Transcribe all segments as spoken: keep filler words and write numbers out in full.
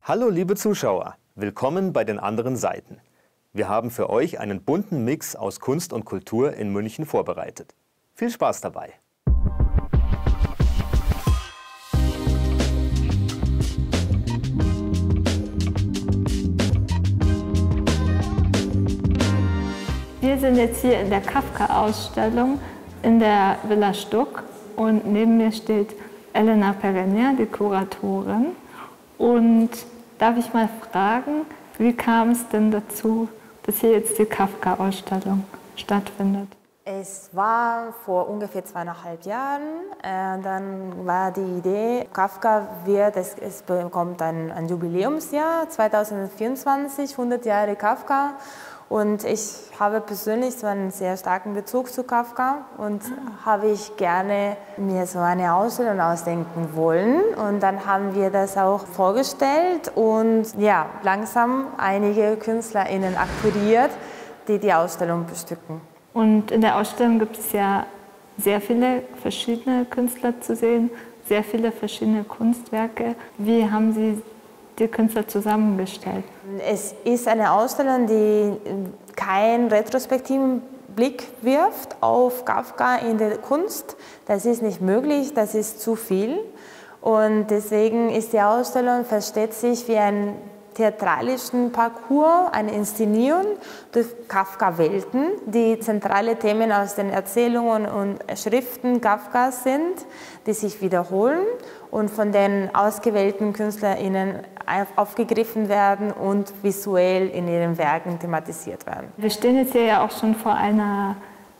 Hallo liebe Zuschauer, willkommen bei den anderen Seiten. Wir haben für euch einen bunten Mix aus Kunst und Kultur in München vorbereitet. Viel Spaß dabei! Wir sind jetzt hier in der Kafka-Ausstellung in der Villa Stuck und neben mir steht Elena Perenya, die Kuratorin. Und darf ich mal fragen, wie kam es denn dazu, dass hier jetzt die Kafka-Ausstellung stattfindet? Es war vor ungefähr zweieinhalb Jahren. Äh, dann war die Idee, Kafka wird, es, es bekommt ein, ein Jubiläumsjahr, zweitausendvierundzwanzig, hundert Jahre Kafka. Und ich habe persönlich so einen sehr starken Bezug zu Kafka und habe ich gerne mir so eine Ausstellung ausdenken wollen. Und dann haben wir das auch vorgestellt und ja, langsam einige KünstlerInnen akquiriert, die die Ausstellung bestücken. Und in der Ausstellung gibt es ja sehr viele verschiedene Künstler zu sehen, sehr viele verschiedene Kunstwerke. Wie haben Sie die Künstler zusammengestellt? Es ist eine Ausstellung, die keinen retrospektiven Blick wirft auf Kafka in der Kunst. Das ist nicht möglich, das ist zu viel. Und deswegen ist die Ausstellung, versteht sich wie ein theatralischen Parcours, eine Inszenierung durch Kafka-Welten, die zentrale Themen aus den Erzählungen und Schriften Kafkas sind, die sich wiederholen und von den ausgewählten KünstlerInnen aufgegriffen werden und visuell in ihren Werken thematisiert werden. Wir stehen jetzt hier ja auch schon vor einer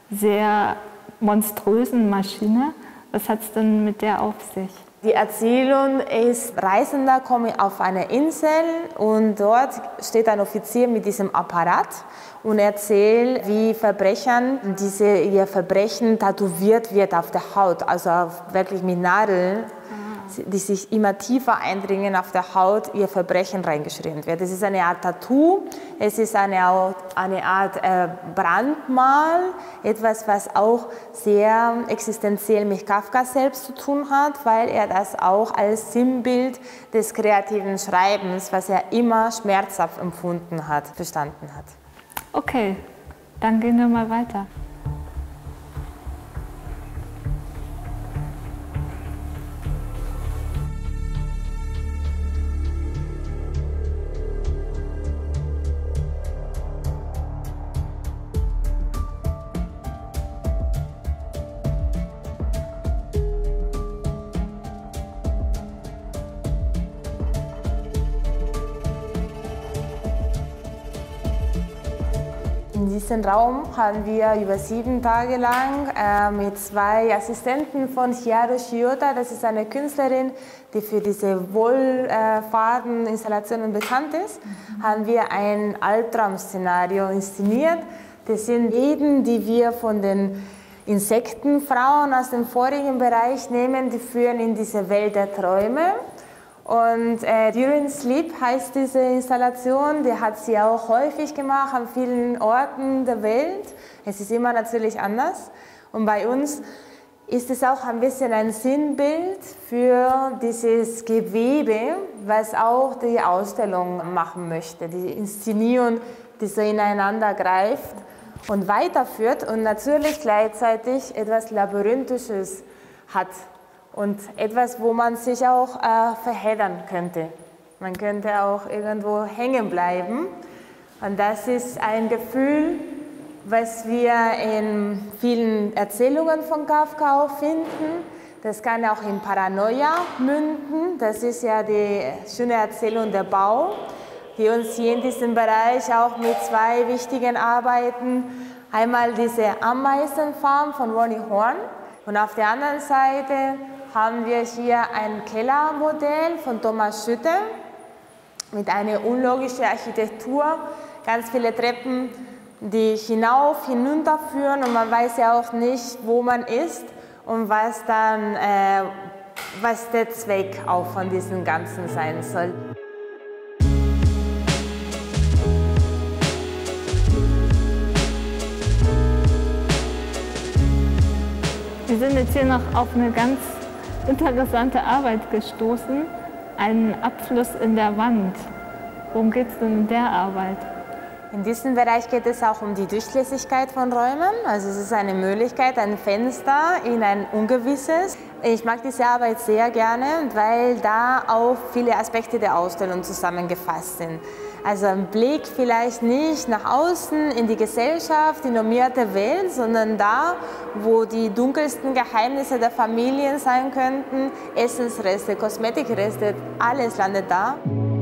sehr monströsen Maschine. Was hat es denn mit der auf sich? Die Erzählung ist, Reisender kommen auf eine Insel und dort steht ein Offizier mit diesem Apparat und erzählt, wie Verbrechern diese, ihr Verbrechen tätowiert wird auf der Haut, also wirklich mit Nadeln, die sich immer tiefer eindringen auf der Haut, ihr Verbrechen reingeschrieben wird. Es ist eine Art Tattoo, es ist eine, eine Art äh, Brandmal, etwas, was auch sehr existenziell mit Kafka selbst zu tun hat, weil er das auch als Sinnbild des kreativen Schreibens, was er immer schmerzhaft empfunden hat, verstanden hat. Okay, dann gehen wir mal weiter. In diesem Raum haben wir über sieben Tage lang äh, mit zwei Assistenten von Chiara Shiota, das ist eine Künstlerin, die für diese Wollfaden-Installationen bekannt ist, mhm. haben wir ein Albtraum-Szenario inszeniert. Das sind Reden, die wir von den Insektenfrauen aus dem vorigen Bereich nehmen, die führen in diese Welt der Träume. Und äh, During Sleep heißt diese Installation, die hat sie auch häufig gemacht an vielen Orten der Welt. Es ist immer natürlich anders. Und bei uns ist es auch ein bisschen ein Sinnbild für dieses Gewebe, was auch die Ausstellung machen möchte. Die Inszenierung, die so ineinander greift und weiterführt und natürlich gleichzeitig etwas Labyrinthisches hat. Und etwas, wo man sich auch äh, verheddern könnte. Man könnte auch irgendwo hängen bleiben. Und das ist ein Gefühl, was wir in vielen Erzählungen von Kafka auch finden. Das kann auch in Paranoia münden. Das ist ja die schöne Erzählung Der Bau, die uns hier in diesem Bereich auch mit zwei wichtigen Arbeiten, einmal diese Ameisenfarm von Ronnie Horn und auf der anderen Seite haben wir hier ein Kellermodell von Thomas Schütte mit einer unlogischen Architektur, ganz viele Treppen, die hinauf, hinunter führen und man weiß ja auch nicht, wo man ist und was dann, äh, was der Zweck auch von diesem Ganzen sein soll. Wir sind jetzt hier noch auf eine ganz interessante Arbeit gestoßen. einen Abfluss in der Wand. Worum geht es denn in der Arbeit? In diesem Bereich geht es auch um die Durchlässigkeit von Räumen. Also es ist eine Möglichkeit, ein Fenster in ein Ungewisses. Ich mag diese Arbeit sehr gerne, weil da auch viele Aspekte der Ausstellung zusammengefasst sind. Also ein Blick vielleicht nicht nach außen in die Gesellschaft, die normierte Welt, sondern da, wo die dunkelsten Geheimnisse der Familien sein könnten, Essensreste, Kosmetikreste, alles landet da.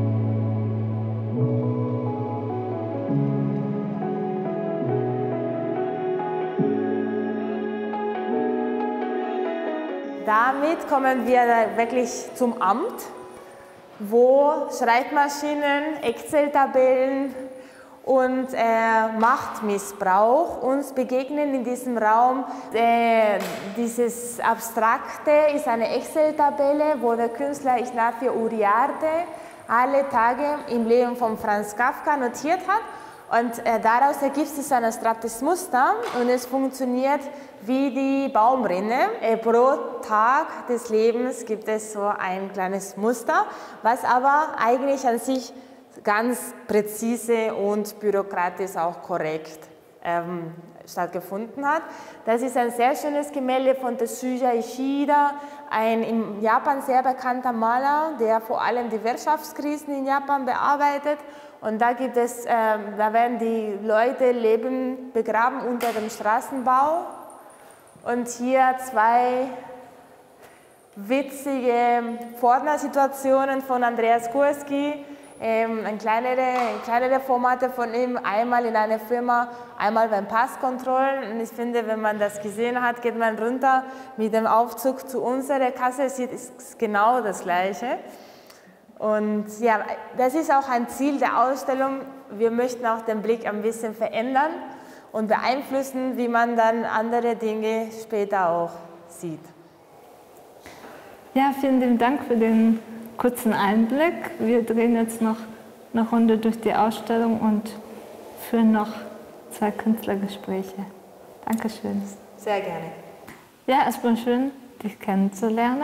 Damit kommen wir wirklich zum Amt, wo Schreibmaschinen, Excel-Tabellen und äh, Machtmissbrauch uns begegnen in diesem Raum. Äh, dieses Abstrakte ist eine Excel-Tabelle, wo der Künstler Ignacio Uriarte alle Tage im Leben von Franz Kafka notiert hat. Und äh, daraus ergibt sich ein abstraktes Muster und es funktioniert wie die Baumrinne. Äh, pro Tag des Lebens gibt es so ein kleines Muster, was aber eigentlich an sich ganz präzise und bürokratisch auch korrekt ähm, stattgefunden hat. Das ist ein sehr schönes Gemälde von Tetsuya Ishida, ein in Japan sehr bekannter Maler, der vor allem die Wirtschaftskrisen in Japan bearbeitet. Und da gibt es, äh, da werden die Leute leben begraben unter dem Straßenbau. Und hier zwei witzige Vorder-Situationen von Andreas Kurski, ähm, ein kleinere, kleinere Formate von ihm, einmal in einer Firma, einmal beim Passkontrollen. Und ich finde, wenn man das gesehen hat, geht man runter mit dem Aufzug zu unserer Kasse, sieht es genau das Gleiche. Und ja, das ist auch ein Ziel der Ausstellung. Wir möchten auch den Blick ein bisschen verändern und beeinflussen, wie man dann andere Dinge später auch sieht. Ja, vielen lieben Dank für den kurzen Einblick. Wir drehen jetzt noch eine Runde durch die Ausstellung und führen noch zwei Künstlergespräche. Dankeschön. Sehr gerne. Ja, erstmal schön, dich kennenzulernen.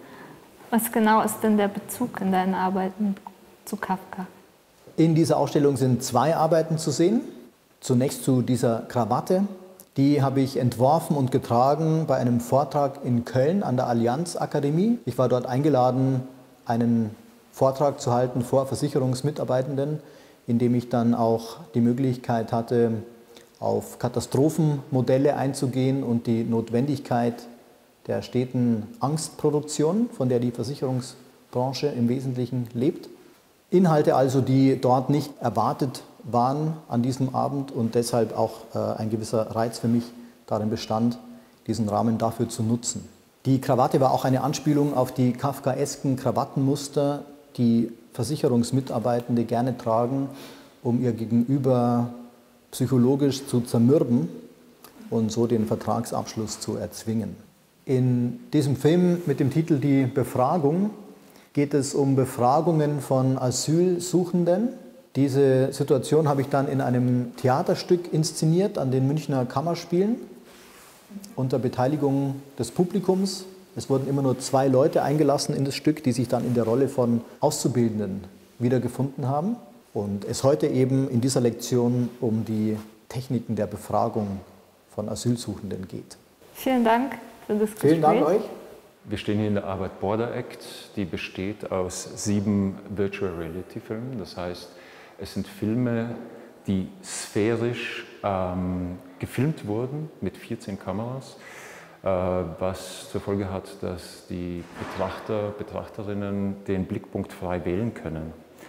Was genau ist denn der Bezug in deinen Arbeiten zu Kafka? In dieser Ausstellung sind zwei Arbeiten zu sehen. Zunächst zu dieser Krawatte. Die habe ich entworfen und getragen bei einem Vortrag in Köln an der Allianz Akademie. Ich war dort eingeladen, einen Vortrag zu halten vor Versicherungsmitarbeitenden, in dem ich dann auch die Möglichkeit hatte, auf Katastrophenmodelle einzugehen und die Notwendigkeit der steten Angstproduktion, von der die Versicherungsbranche im Wesentlichen lebt. Inhalte also, die dort nicht erwartet waren an diesem Abend und deshalb auch äh, ein gewisser Reiz für mich darin bestand, diesen Rahmen dafür zu nutzen. Die Krawatte war auch eine Anspielung auf die kafkaesken Krawattenmuster, die Versicherungsmitarbeitende gerne tragen, um ihr Gegenüber psychologisch zu zermürben und so den Vertragsabschluss zu erzwingen. In diesem Film mit dem Titel Die Befragung geht es um Befragungen von Asylsuchenden. Diese Situation habe ich dann in einem Theaterstück inszeniert an den Münchner Kammerspielen unter Beteiligung des Publikums. Es wurden immer nur zwei Leute eingelassen in das Stück, die sich dann in der Rolle von Auszubildenden wiedergefunden haben. Und es heute eben in dieser Lektion um die Techniken der Befragung von Asylsuchenden geht. Vielen Dank für das Gespräch. Vielen Dank euch. Wir stehen hier in der Arbeit Border Act, die besteht aus sieben Virtual Reality Filmen. Das heißt, es sind Filme, die sphärisch ähm, gefilmt wurden mit vierzehn Kameras, äh, was zur Folge hat, dass die Betrachter, Betrachterinnen den Blickpunkt frei wählen können.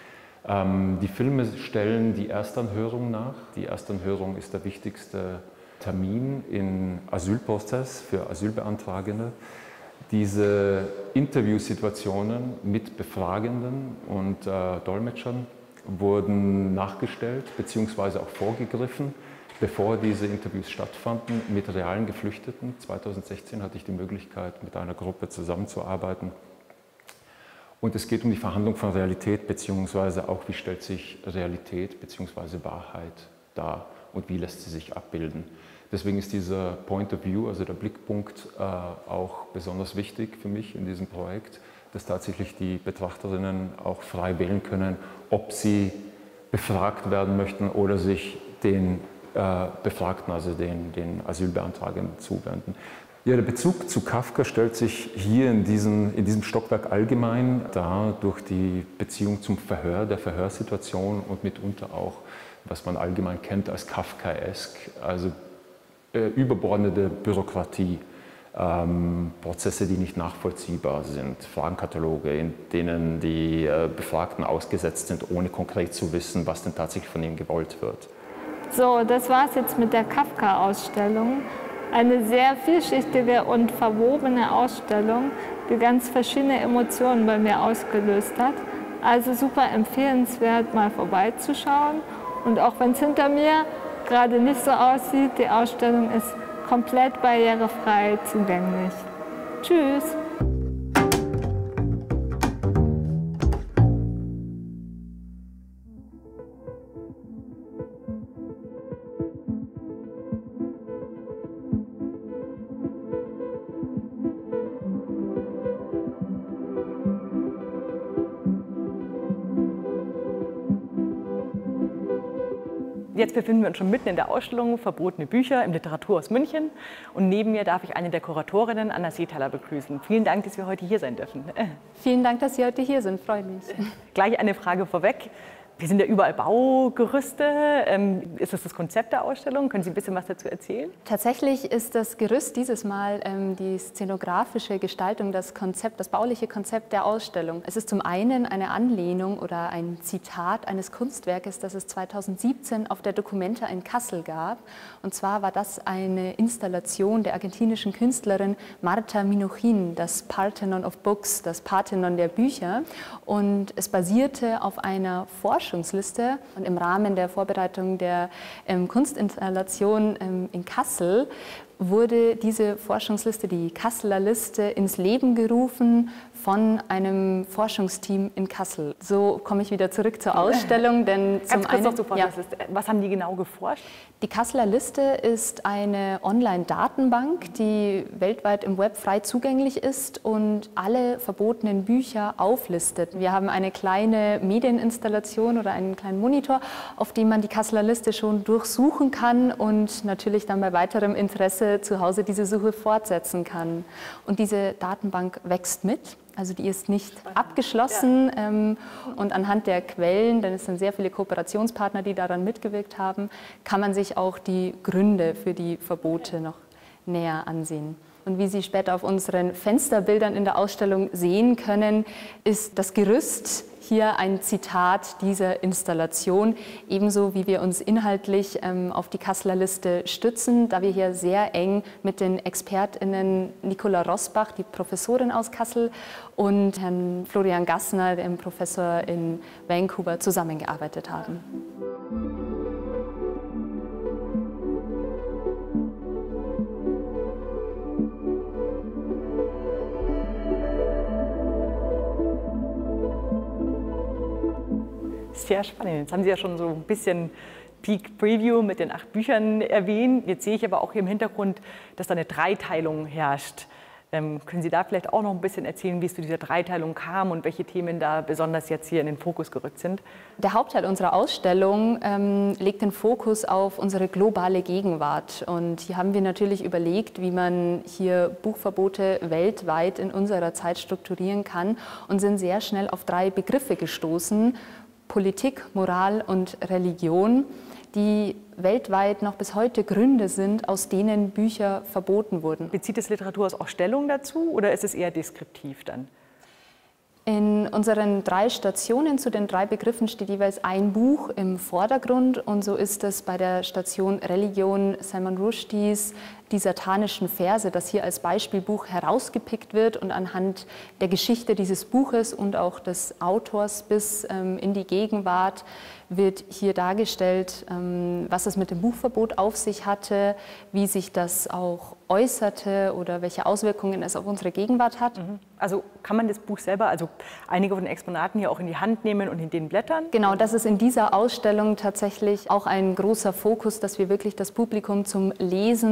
Ähm, die Filme stellen die Erstanhörung nach. Die Erstanhörung ist der wichtigste Termin im Asylprozess für Asylbeantragende. Diese Interviewsituationen mit Befragenden und äh, Dolmetschern wurden nachgestellt bzw. auch vorgegriffen, bevor diese Interviews stattfanden mit realen Geflüchteten. zweitausendsechzehn hatte ich die Möglichkeit, mit einer Gruppe zusammenzuarbeiten. Und es geht um die Verhandlung von Realität bzw. auch, wie stellt sich Realität bzw. Wahrheit dar und wie lässt sie sich abbilden. Deswegen ist dieser Point of View, also der Blickpunkt, äh, auch besonders wichtig für mich in diesem Projekt, dass tatsächlich die Betrachterinnen auch frei wählen können, ob sie befragt werden möchten oder sich den äh, Befragten, also den, den Asylbeantragenden zuwenden. Ja, der Bezug zu Kafka stellt sich hier in diesem, in diesem Stockwerk allgemein dar durch die Beziehung zum Verhör, der Verhörsituation und mitunter auch, was man allgemein kennt als Kafkaesk, also äh, überbordende Bürokratie, ähm, Prozesse, die nicht nachvollziehbar sind, Fragenkataloge, in denen die äh, Befragten ausgesetzt sind, ohne konkret zu wissen, was denn tatsächlich von ihnen gewollt wird. So, das war es jetzt mit der Kafka-Ausstellung. Eine sehr vielschichtige und verwobene Ausstellung, die ganz verschiedene Emotionen bei mir ausgelöst hat. Also super empfehlenswert, mal vorbeizuschauen. Und auch wenn es hinter mir gerade nicht so aussieht, die Ausstellung ist komplett barrierefrei zugänglich. Tschüss! Jetzt befinden wir uns schon mitten in der Ausstellung Verbotene Bücher im Literaturhaus München. Und neben mir darf ich eine der Kuratorinnen, Anna Seethaler, begrüßen. Vielen Dank, dass wir heute hier sein dürfen. Vielen Dank, dass Sie heute hier sind. Freut mich. Gleich eine Frage vorweg. Wir sind ja überall Baugerüste. Ist das das Konzept der Ausstellung? Können Sie ein bisschen was dazu erzählen? Tatsächlich ist das Gerüst dieses Mal ähm, die szenografische Gestaltung, das Konzept, das bauliche Konzept der Ausstellung. Es ist zum einen eine Anlehnung oder ein Zitat eines Kunstwerkes, das es zweitausendsiebzehn auf der Documenta in Kassel gab. Und zwar war das eine Installation der argentinischen Künstlerin Marta Minuchin, das Parthenon of Books, das Parthenon der Bücher. Und es basierte auf einer Forschung Forschungsliste. Und im Rahmen der Vorbereitung der ähm, Kunstinstallation ähm, in Kassel wurde diese Forschungsliste, die Kasseler Liste, ins Leben gerufen von einem Forschungsteam in Kassel. So komme ich wieder zurück zur Ausstellung, denn zum Ganz kurz noch einen, zur Forschungsliste. Ja. Was haben die genau geforscht? Die Kasseler Liste ist eine Online-Datenbank, die weltweit im Web frei zugänglich ist und alle verbotenen Bücher auflistet. Wir haben eine kleine Medieninstallation oder einen kleinen Monitor, auf dem man die Kasseler Liste schon durchsuchen kann und natürlich dann bei weiterem Interesse zu Hause diese Suche fortsetzen kann. Und diese Datenbank wächst mit. Also die ist nicht abgeschlossen, ja. ähm, und anhand der Quellen, denn es sind sehr viele Kooperationspartner, die daran mitgewirkt haben, kann man sich auch die Gründe für die Verbote noch näher ansehen. Und wie Sie später auf unseren Fensterbildern in der Ausstellung sehen können, ist das Gerüst hier ein Zitat dieser Installation, ebenso wie wir uns inhaltlich ähm, auf die Kasseler Liste stützen, da wir hier sehr eng mit den ExpertInnen Nicola Rosbach, die Professorin aus Kassel, und Herrn Florian Gassner, dem Professor in Vancouver, zusammengearbeitet haben. Sehr spannend. Jetzt haben Sie ja schon so ein bisschen Peak Preview mit den acht Büchern erwähnt. Jetzt sehe ich aber auch hier im Hintergrund, dass da eine Dreiteilung herrscht. Ähm, können Sie da vielleicht auch noch ein bisschen erzählen, wie es zu dieser Dreiteilung kam und welche Themen da besonders jetzt hier in den Fokus gerückt sind? Der Hauptteil unserer Ausstellung ähm, legt den Fokus auf unsere globale Gegenwart. Und hier haben wir natürlich überlegt, wie man hier Buchverbote weltweit in unserer Zeit strukturieren kann und sind sehr schnell auf drei Begriffe gestoßen: Politik, Moral und Religion, die weltweit noch bis heute Gründe sind, aus denen Bücher verboten wurden. Bezieht das Literaturhaus auch Stellung dazu oder ist es eher deskriptiv dann? In unseren drei Stationen zu den drei Begriffen steht jeweils ein Buch im Vordergrund, und so ist es bei der Station Religion Salman Rushdies Die satanischen Verse, das hier als Beispielbuch herausgepickt wird und anhand der Geschichte dieses Buches und auch des Autors bis ähm, in die Gegenwart wird hier dargestellt, ähm, was es mit dem Buchverbot auf sich hatte, wie sich das auch äußerte oder welche Auswirkungen es auf unsere Gegenwart hat. Also kann man das Buch selber, also einige von den Exponaten hier auch in die Hand nehmen und in den blättern? Genau, das ist in dieser Ausstellung tatsächlich auch ein großer Fokus, dass wir wirklich das Publikum zum Lesen, zum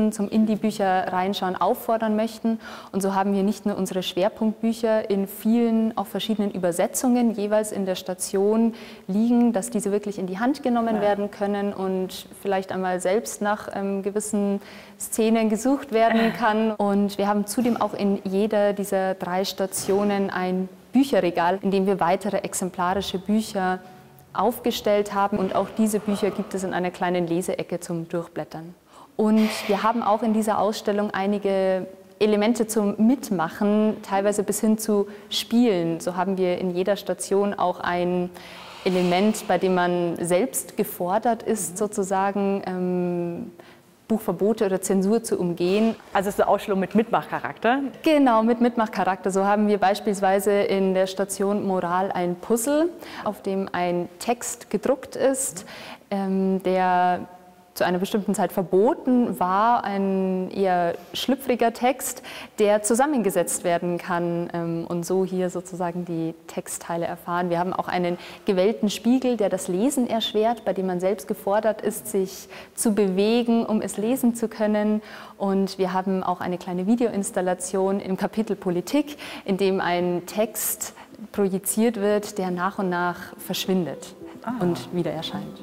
in die Bücher reinschauen, auffordern möchten. Und so haben wir nicht nur unsere Schwerpunktbücher in vielen, auch verschiedenen Übersetzungen jeweils in der Station liegen, dass diese wirklich in die Hand genommen ja. werden können und vielleicht einmal selbst nach ähm, gewissen Szenen gesucht werden kann. Und wir haben zudem auch in jeder dieser drei Stationen ein Bücherregal, in dem wir weitere exemplarische Bücher aufgestellt haben. Und auch diese Bücher gibt es in einer kleinen Leseecke zum Durchblättern. Und wir haben auch in dieser Ausstellung einige Elemente zum Mitmachen, teilweise bis hin zu Spielen. So haben wir in jeder Station auch ein Element, bei dem man selbst gefordert ist, sozusagen ähm, Buchverbote oder Zensur zu umgehen. Also es ist eine Ausstellung mit Mitmachcharakter? Genau, mit Mitmachcharakter. So haben wir beispielsweise in der Station Moral ein Puzzle, auf dem ein Text gedruckt ist, ähm, der zu einer bestimmten Zeit verboten war, ein eher schlüpfriger Text, der zusammengesetzt werden kann ähm, und so hier sozusagen die Textteile erfahren. Wir haben auch einen gewellten Spiegel, der das Lesen erschwert, bei dem man selbst gefordert ist, sich zu bewegen, um es lesen zu können. Und wir haben auch eine kleine Videoinstallation im Kapitel Politik, in dem ein Text projiziert wird, der nach und nach verschwindet ah. und wieder erscheint.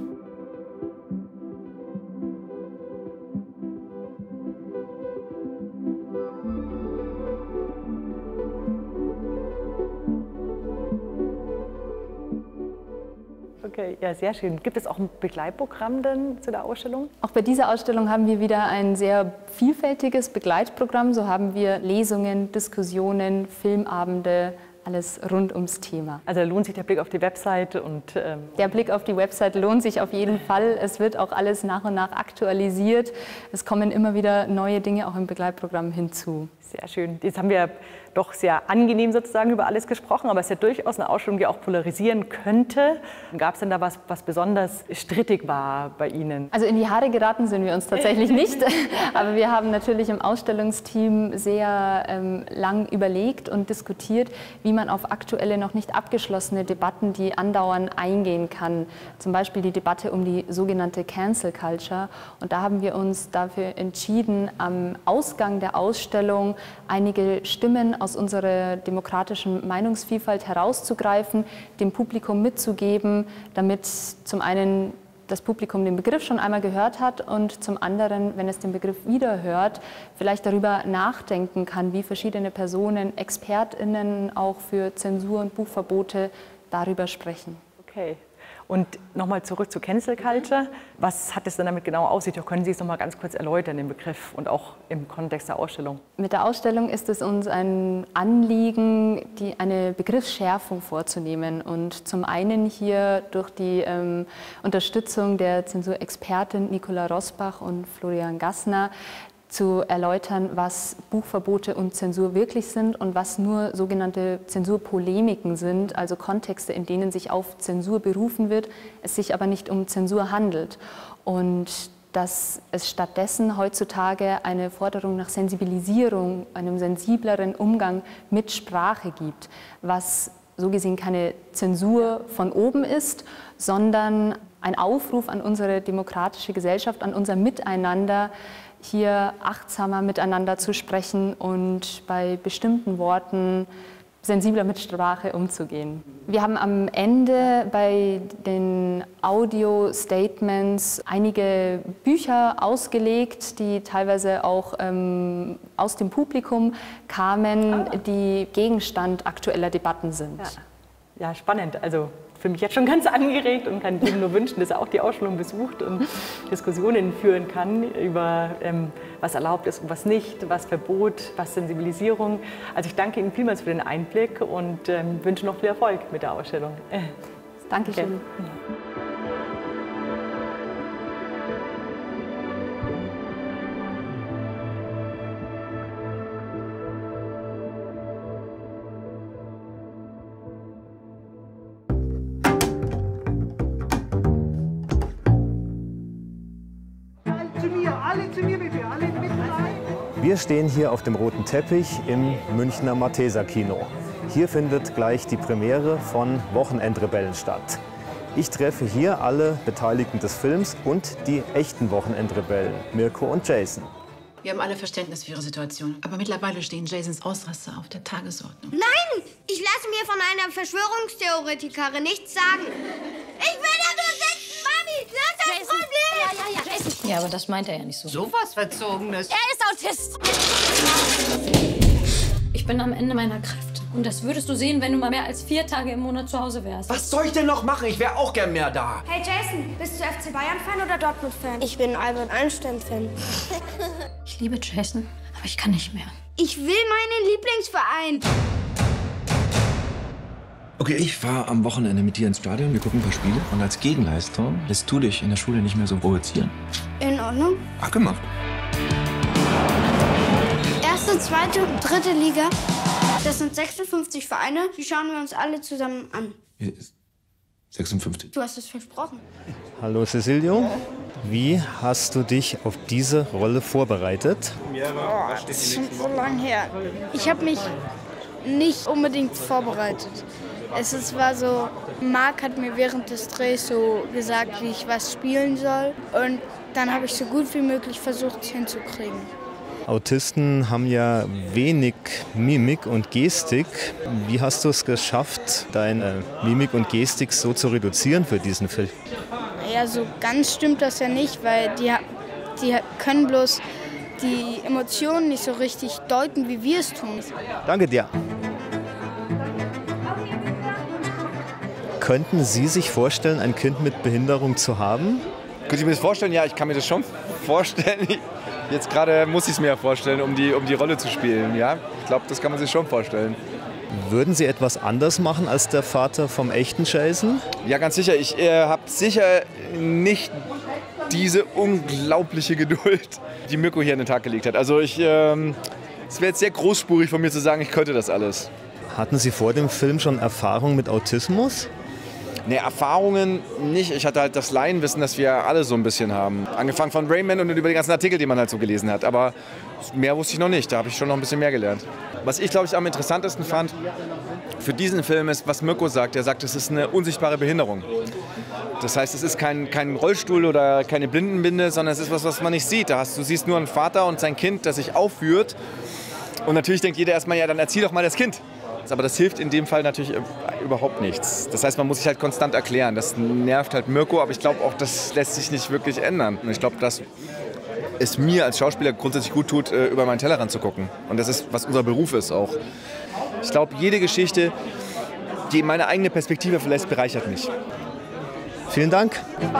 Okay, ja, sehr schön. Gibt es auch ein Begleitprogramm denn zu der Ausstellung? Auch bei dieser Ausstellung haben wir wieder ein sehr vielfältiges Begleitprogramm. So haben wir Lesungen, Diskussionen, Filmabende, alles rund ums Thema. Also lohnt sich der Blick auf die Website? Und, ähm der Blick auf die Website lohnt sich auf jeden Fall. Es wird auch alles nach und nach aktualisiert. Es kommen immer wieder neue Dinge auch im Begleitprogramm hinzu. Sehr schön. Jetzt haben wir doch sehr angenehm sozusagen über alles gesprochen, aber es ist ja durchaus eine Ausstellung, die auch polarisieren könnte. Gab es denn da was, was besonders strittig war bei Ihnen? Also in die Haare geraten sind wir uns tatsächlich nicht, aber wir haben natürlich im Ausstellungsteam sehr ähm, lang überlegt und diskutiert, wie man auf aktuelle, noch nicht abgeschlossene Debatten, die andauern, eingehen kann. Zum Beispiel die Debatte um die sogenannte Cancel Culture. Und da haben wir uns dafür entschieden, am Ausgang der Ausstellung einige Stimmen aus unserer demokratischen Meinungsvielfalt herauszugreifen, dem Publikum mitzugeben, damit zum einen das Publikum den Begriff schon einmal gehört hat und zum anderen, wenn es den Begriff wieder hört, vielleicht darüber nachdenken kann, wie verschiedene Personen, ExpertInnen auch für Zensur und Buchverbote darüber sprechen. Okay. Und nochmal zurück zu Cancel Culture. Was hat es denn damit genau auf sich? Können Sie es noch mal ganz kurz erläutern, den Begriff und auch im Kontext der Ausstellung? Mit der Ausstellung ist es uns ein Anliegen, die, eine Begriffsschärfung vorzunehmen. Und zum einen hier durch die ähm, Unterstützung der Zensurexpertin Nicola Rosbach und Florian Gassner zu erläutern, was Buchverbote und Zensur wirklich sind und was nur sogenannte Zensurpolemiken sind, also Kontexte, in denen sich auf Zensur berufen wird, es sich aber nicht um Zensur handelt. Und dass es stattdessen heutzutage eine Forderung nach Sensibilisierung, einem sensibleren Umgang mit Sprache gibt, was so gesehen keine Zensur von oben ist, sondern ein Aufruf an unsere demokratische Gesellschaft, an unser Miteinander, hier achtsamer miteinander zu sprechen und bei bestimmten Worten sensibler mit Sprache umzugehen. Wir haben am Ende bei den Audio-Statements einige Bücher ausgelegt, die teilweise auch ähm, aus dem Publikum kamen, ah. die Gegenstand aktueller Debatten sind. Ja, ja, spannend. Also für mich jetzt schon ganz angeregt und kann jedem nur wünschen, dass er auch die Ausstellung besucht und Diskussionen führen kann über ähm, was erlaubt ist und was nicht, was Verbot, was Sensibilisierung. Also ich danke Ihnen vielmals für den Einblick und ähm, wünsche noch viel Erfolg mit der Ausstellung. Dankeschön. Okay. Wir stehen hier auf dem roten Teppich im Münchner Malteser Kino. Hier findet gleich die Premiere von Wochenendrebellen statt. Ich treffe hier alle Beteiligten des Films und die echten Wochenendrebellen, Mirko und Jason. Wir haben alle Verständnis für Ihre Situation. Aber mittlerweile stehen Jasons Ausraster auf der Tagesordnung. Nein! Ich lasse mir von einer Verschwörungstheoretikerin nichts sagen. Ich will da nur sitzen, Mami! Das ist das Problem! Ja, ja, ja, Jason. Ja, aber das meint er ja nicht so. So was Verzogenes. Er ist Autist. Ich bin am Ende meiner Kräfte. Und das würdest du sehen, wenn du mal mehr als vier Tage im Monat zu Hause wärst. Was soll ich denn noch machen? Ich wäre auch gern mehr da. Hey Jason, bist du F C Bayern-Fan oder Dortmund-Fan? Ich bin Albert Einstein-Fan. Ich liebe Jason, aber ich kann nicht mehr. Ich will meinen Lieblingsverein. Okay, ich fahre am Wochenende mit dir ins Stadion. Wir gucken ein paar Spiele. Und als Gegenleistung lässt du dich in der Schule nicht mehr so provozieren. In Ordnung. Ach, gemacht. Erste, zweite, dritte Liga. Das sind sechsundfünfzig Vereine. Die schauen wir uns alle zusammen an. sechsundfünfzig. Du hast es versprochen. Hallo Cecilio, wie hast du dich auf diese Rolle vorbereitet? Oh, das ist schon so lange her. Ich habe mich nicht unbedingt vorbereitet. Es ist, war so, Marc hat mir während des Drehs so gesagt, wie ich was spielen soll. Und dann habe ich so gut wie möglich versucht, es hinzukriegen. Autisten haben ja wenig Mimik und Gestik. Wie hast du es geschafft, deine Mimik und Gestik so zu reduzieren für diesen Film? Ja, so ganz stimmt das ja nicht, weil die, die können bloß die Emotionen nicht so richtig deuten, wie wir es tun. Danke dir. Könnten Sie sich vorstellen, ein Kind mit Behinderung zu haben? Könnte ich mir das vorstellen? Ja, ich kann mir das schon vorstellen. Jetzt gerade muss ich es mir ja vorstellen, um die, um die Rolle zu spielen. Ja? Ich glaube, das kann man sich schon vorstellen. Würden Sie etwas anders machen als der Vater vom echten Jason? Ja, ganz sicher. Ich äh, habe sicher nicht diese unglaubliche Geduld, die Mirko hier an den Tag gelegt hat. Also ich, ähm, es wäre jetzt sehr großspurig von mir zu sagen, ich könnte das alles. Hatten Sie vor dem Film schon Erfahrung mit Autismus? Ne, Erfahrungen nicht. Ich hatte halt das Laienwissen, das wir alle so ein bisschen haben. Angefangen von Rayman und über die ganzen Artikel, die man halt so gelesen hat. Aber mehr wusste ich noch nicht. Da habe ich schon noch ein bisschen mehr gelernt. Was ich, glaube ich, am interessantesten fand für diesen Film ist, was Mirko sagt. Er sagt, es ist eine unsichtbare Behinderung. Das heißt, es ist kein, kein Rollstuhl oder keine Blindenbinde, sondern es ist was, was man nicht sieht. Da hast, du siehst nur einen Vater und sein Kind, das sich aufführt. Und natürlich denkt jeder erstmal, ja, dann erzieh doch mal das Kind. Aber das hilft in dem Fall natürlich überhaupt nichts. Das heißt, man muss sich halt konstant erklären. Das nervt halt Mirko, aber ich glaube auch, das lässt sich nicht wirklich ändern. Und ich glaube, dass es mir als Schauspieler grundsätzlich gut tut, über meinen Tellerrand zu gucken. Und das ist, was unser Beruf ist auch. Ich glaube, jede Geschichte, die meine eigene Perspektive verlässt, bereichert mich. Vielen Dank.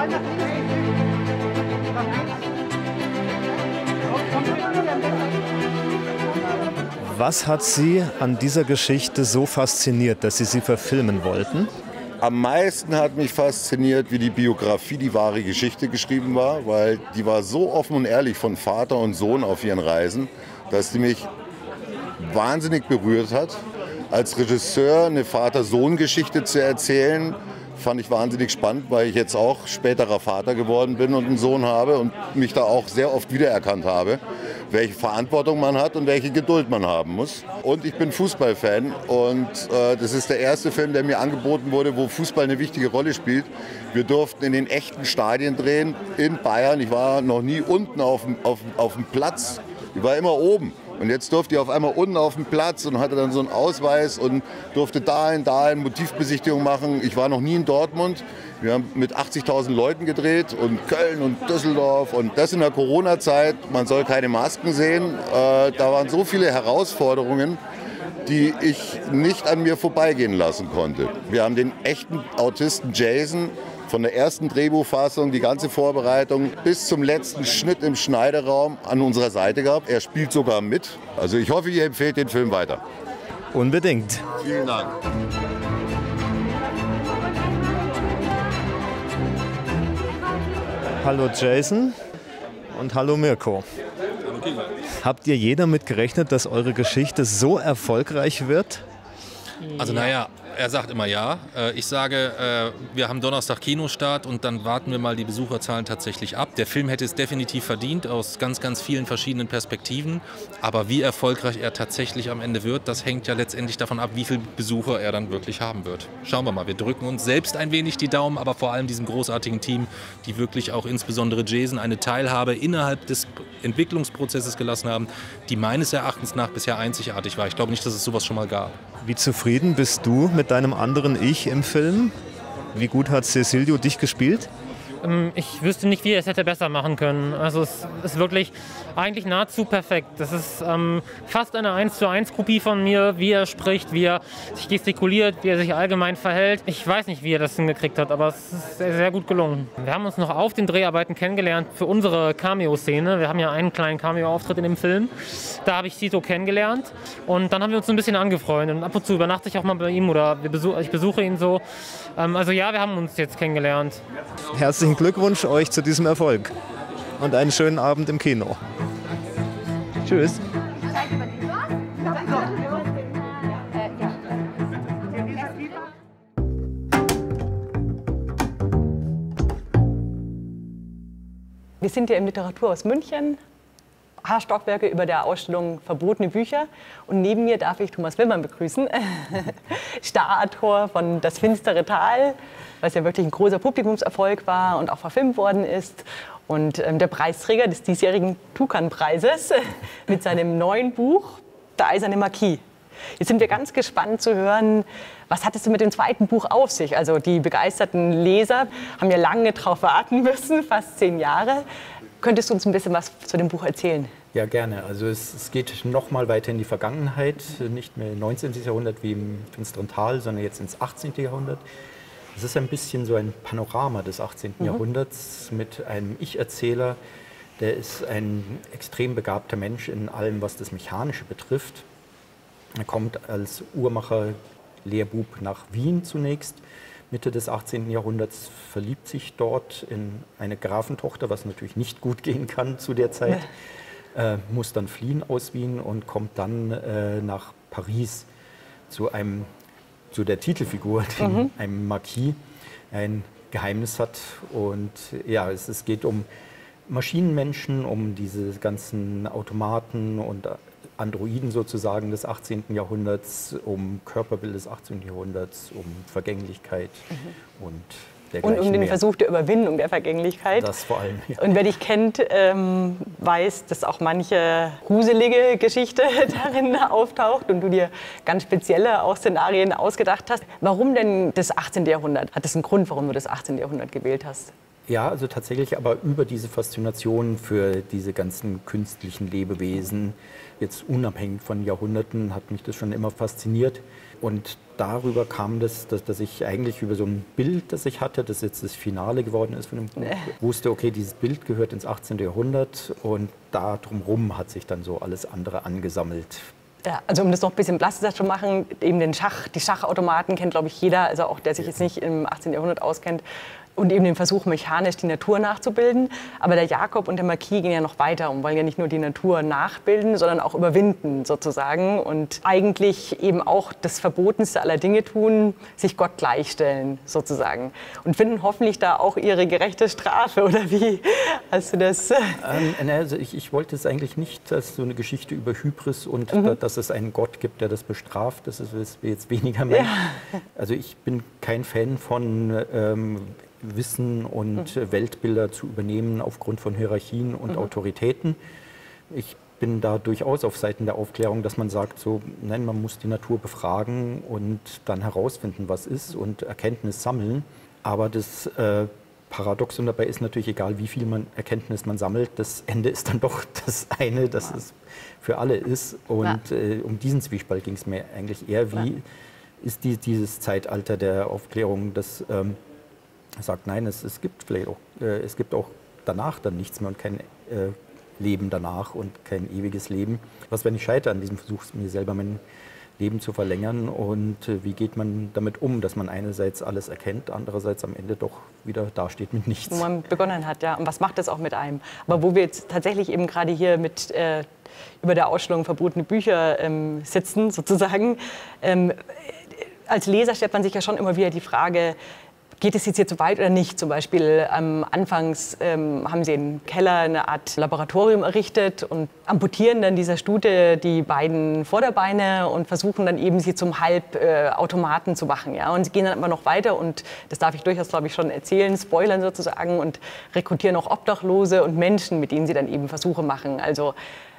Was hat Sie an dieser Geschichte so fasziniert, dass Sie sie verfilmen wollten? Am meisten hat mich fasziniert, wie die Biografie, die wahre Geschichte geschrieben war, weil die war so offen und ehrlich von Vater und Sohn auf ihren Reisen, dass die mich wahnsinnig berührt hat. Als Regisseur eine Vater-Sohn-Geschichte zu erzählen, fand ich wahnsinnig spannend, weil ich jetzt auch späterer Vater geworden bin und einen Sohn habe und mich da auch sehr oft wiedererkannt habe, welche Verantwortung man hat und welche Geduld man haben muss. Und ich bin Fußballfan und äh, das ist der erste Film, der mir angeboten wurde, wo Fußball eine wichtige Rolle spielt. Wir durften in den echten Stadien drehen in Bayern. Ich war noch nie unten auf dem, auf, auf dem Platz, ich war immer oben. Und jetzt durfte ich auf einmal unten auf dem Platz und hatte dann so einen Ausweis und durfte dahin, dahin Motivbesichtigung machen. Ich war noch nie in Dortmund. Wir haben mit achtzigtausend Leuten gedreht und Köln und Düsseldorf und das in der Corona-Zeit. Man soll keine Masken sehen. Äh, da waren so viele Herausforderungen, die ich nicht an mir vorbeigehen lassen konnte. Wir haben den echten Autisten Jason von der ersten Drehbuchfassung, die ganze Vorbereitung bis zum letzten Schnitt im Schneideraum an unserer Seite gehabt. Er spielt sogar mit. Also ich hoffe, ihr empfehlt den Film weiter. Unbedingt. Vielen Dank. Hallo Jason und hallo Mirko. Habt ihr je damit gerechnet, dass eure Geschichte so erfolgreich wird? Also naja, er sagt immer ja. Ich sage, wir haben Donnerstag Kinostart und dann warten wir mal die Besucherzahlen tatsächlich ab. Der Film hätte es definitiv verdient, aus ganz, ganz vielen verschiedenen Perspektiven. Aber wie erfolgreich er tatsächlich am Ende wird, das hängt ja letztendlich davon ab, wie viele Besucher er dann wirklich haben wird. Schauen wir mal, wir drücken uns selbst ein wenig die Daumen, aber vor allem diesem großartigen Team, die wirklich auch insbesondere Jason eine Teilhabe innerhalb des Entwicklungsprozesses gelassen haben, die meines Erachtens nach bisher einzigartig war. Ich glaube nicht, dass es sowas schon mal gab. Wie zufrieden bist du mit deinem anderen Ich im Film? Wie gut hat Cecilio dich gespielt? Ich wüsste nicht, wie er es hätte besser machen können. Also es ist wirklich eigentlich nahezu perfekt. Das ist ähm, fast eine eins zu eins Kopie von mir, wie er spricht, wie er sich gestikuliert, wie er sich allgemein verhält. Ich weiß nicht, wie er das hingekriegt hat, aber es ist sehr, sehr gut gelungen. Wir haben uns noch auf den Dreharbeiten kennengelernt für unsere Cameo-Szene. Wir haben ja einen kleinen Cameo-Auftritt in dem Film. Da habe ich Cito kennengelernt und dann haben wir uns ein bisschen angefreundet. Und ab und zu übernachte ich auch mal bei ihm oder wir besuch, ich besuche ihn so. Ähm, also ja, wir haben uns jetzt kennengelernt. Herzlichen Glückwunsch euch zu diesem Erfolg und einen schönen Abend im Kino. Tschüss. Wir sind hier im Literaturhaus München, H-Stockwerke über der Ausstellung Verbotene Bücher. Und neben mir darf ich Thomas Willmann begrüßen, Starautor von Das finstere Tal, was ja wirklich ein großer Publikumserfolg war und auch verfilmt worden ist. Und ähm, der Preisträger des diesjährigen Tukan-Preises mit seinem neuen Buch Der eiserne Marquis. Jetzt sind wir ganz gespannt zu hören, was hat es denn mit dem zweiten Buch auf sich? Also die begeisterten Leser haben ja lange darauf warten müssen, fast zehn Jahre. Könntest du uns ein bisschen was zu dem Buch erzählen? Ja, gerne. Also es, es geht noch mal weiter in die Vergangenheit, nicht mehr im neunzehnten. Jahrhundert wie im finsteren Tal, sondern jetzt ins achtzehnten. Jahrhundert. Es ist ein bisschen so ein Panorama des achtzehnten. Mhm. Jahrhunderts mit einem Ich-Erzähler, der ist ein extrem begabter Mensch in allem, was das Mechanische betrifft. Er kommt als Uhrmacher, Lehrbub nach Wien zunächst, Mitte des achtzehnten. Jahrhunderts, verliebt sich dort in eine Grafentochter, was natürlich nicht gut gehen kann zu der Zeit, äh, muss dann fliehen aus Wien und kommt dann äh, nach Paris zu, einem, zu der Titelfigur, dem, mhm. einem Marquis, ein Geheimnis hat. Und ja, es, es geht um Maschinenmenschen, um diese ganzen Automaten und Androiden sozusagen des achtzehnten. Jahrhunderts, um Körperbild des achtzehnten. Jahrhunderts, um Vergänglichkeit mhm. und dergleichen Und um den mehr. Versuch der Überwindung der Vergänglichkeit. Das vor allem, ja. Und wer dich kennt, ähm, weiß, dass auch manche gruselige Geschichte darin auftaucht und du dir ganz spezielle auch Szenarien ausgedacht hast. Warum denn das achtzehnte. Jahrhundert? Hat das einen Grund, warum du das achtzehnte. Jahrhundert gewählt hast? Ja, also tatsächlich aber über diese Faszination für diese ganzen künstlichen Lebewesen, jetzt unabhängig von Jahrhunderten, hat mich das schon immer fasziniert. Und darüber kam das, dass, dass ich eigentlich über so ein Bild, das ich hatte, das jetzt das Finale geworden ist von dem Buch, wusste, okay, dieses Bild gehört ins achtzehnte. Jahrhundert und da drumherum hat sich dann so alles andere angesammelt. Ja, also um das noch ein bisschen plastischer zu machen, eben den Schach, die Schachautomaten kennt, glaube ich, jeder, also auch der sich jetzt nicht im achtzehnten. Jahrhundert auskennt. Und eben den Versuch, mechanisch die Natur nachzubilden. Aber der Jakob und der Marquis gehen ja noch weiter und wollen ja nicht nur die Natur nachbilden, sondern auch überwinden sozusagen. Und eigentlich eben auch das Verbotenste aller Dinge tun, sich Gott gleichstellen sozusagen. Und finden hoffentlich da auch ihre gerechte Strafe, oder wie hast du das? Ähm, also ich, ich wollte es eigentlich nicht als so eine Geschichte über Hybris und mhm. da, dass es einen Gott gibt, der das bestraft. Das ist jetzt weniger mein. Ja. Also ich bin kein Fan von ähm, Wissen und mhm. Weltbilder zu übernehmen aufgrund von Hierarchien und mhm. Autoritäten. Ich bin da durchaus auf Seiten der Aufklärung, dass man sagt, so, nein, man muss die Natur befragen und dann herausfinden, was ist und Erkenntnis sammeln. Aber das äh, Paradoxon dabei ist natürlich, egal wie viel man Erkenntnis man sammelt, das Ende ist dann doch das eine, das ja. es für alle ist. Und ja. äh, um diesen Zwiespalt ging es mir eigentlich eher, wie ja. ist die, dieses Zeitalter der Aufklärung, das ähm, sagt, nein, es, es gibt vielleicht auch, äh, es gibt auch danach dann nichts mehr und kein äh, Leben danach und kein ewiges Leben. Was, wenn ich scheitere an diesem Versuch, mir selber mein Leben zu verlängern und äh, wie geht man damit um, dass man einerseits alles erkennt, andererseits am Ende doch wieder dasteht mit nichts. Wo man begonnen hat, ja. Und was macht das auch mit einem? Aber wo wir jetzt tatsächlich eben gerade hier mit äh, über der Ausstellung Verbotene Bücher ähm, sitzen, sozusagen, ähm, als Leser stellt man sich ja schon immer wieder die Frage, geht es jetzt hier zu weit oder nicht? Zum Beispiel ähm, anfangs ähm, haben sie im Keller eine Art Laboratorium errichtet und amputieren dann dieser Stute die beiden Vorderbeine und versuchen dann eben sie zum Halbautomaten äh, zu machen. Ja? Und sie gehen dann immer noch weiter und das darf ich durchaus, glaube ich, schon erzählen, spoilern sozusagen und rekrutieren auch Obdachlose und Menschen, mit denen sie dann eben Versuche machen. Also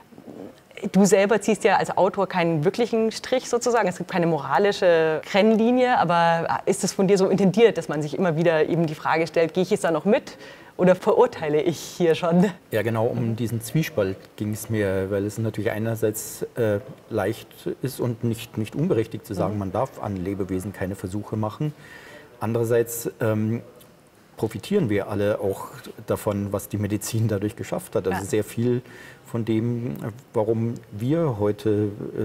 du selber ziehst ja als Autor keinen wirklichen Strich sozusagen. Es gibt keine moralische Trennlinie, aber ist es von dir so intendiert, dass man sich immer wieder eben die Frage stellt, gehe ich jetzt da noch mit oder verurteile ich hier schon? Ja, genau, um diesen Zwiespalt ging es mir, weil es natürlich einerseits äh, leicht ist und nicht, nicht unberechtigt zu sagen, mhm. man darf an Lebewesen keine Versuche machen. Andererseits ähm, profitieren wir alle auch davon, was die Medizin dadurch geschafft hat. Also ja. sehr viel von dem, warum wir heute äh,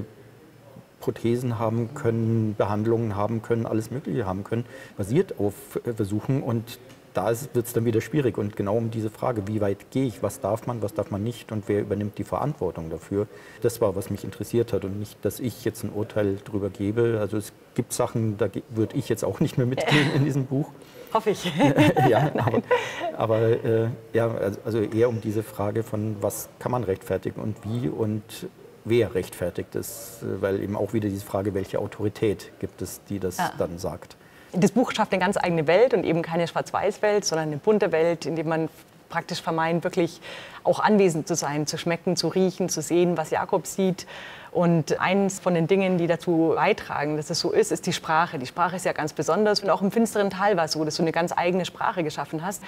Prothesen haben können, Behandlungen haben können, alles Mögliche haben können, basiert auf äh, Versuchen. Und da wird es dann wieder schwierig. Und genau um diese Frage, wie weit gehe ich, was darf man, was darf man nicht und wer übernimmt die Verantwortung dafür, das war, was mich interessiert hat. Und nicht, dass ich jetzt ein Urteil darüber gebe. Also es gibt Sachen, da würde ich jetzt auch nicht mehr mitgehen in diesem Buch. Hoffe ich. ja, aber, aber äh, ja, also eher um diese Frage von, was kann man rechtfertigen und wie und wer rechtfertigt es, weil eben auch wieder diese Frage, welche Autorität gibt es, die das ja. dann sagt. Das Buch schafft eine ganz eigene Welt und eben keine Schwarz-Weiß-Welt, sondern eine bunte Welt, in der man praktisch vermeint, wirklich auch anwesend zu sein, zu schmecken, zu riechen, zu sehen, was Jakob sieht. Und eins von den Dingen, die dazu beitragen, dass es so ist, ist die Sprache. Die Sprache ist ja ganz besonders und auch im finsteren Tal war es so, dass du eine ganz eigene Sprache geschaffen hast.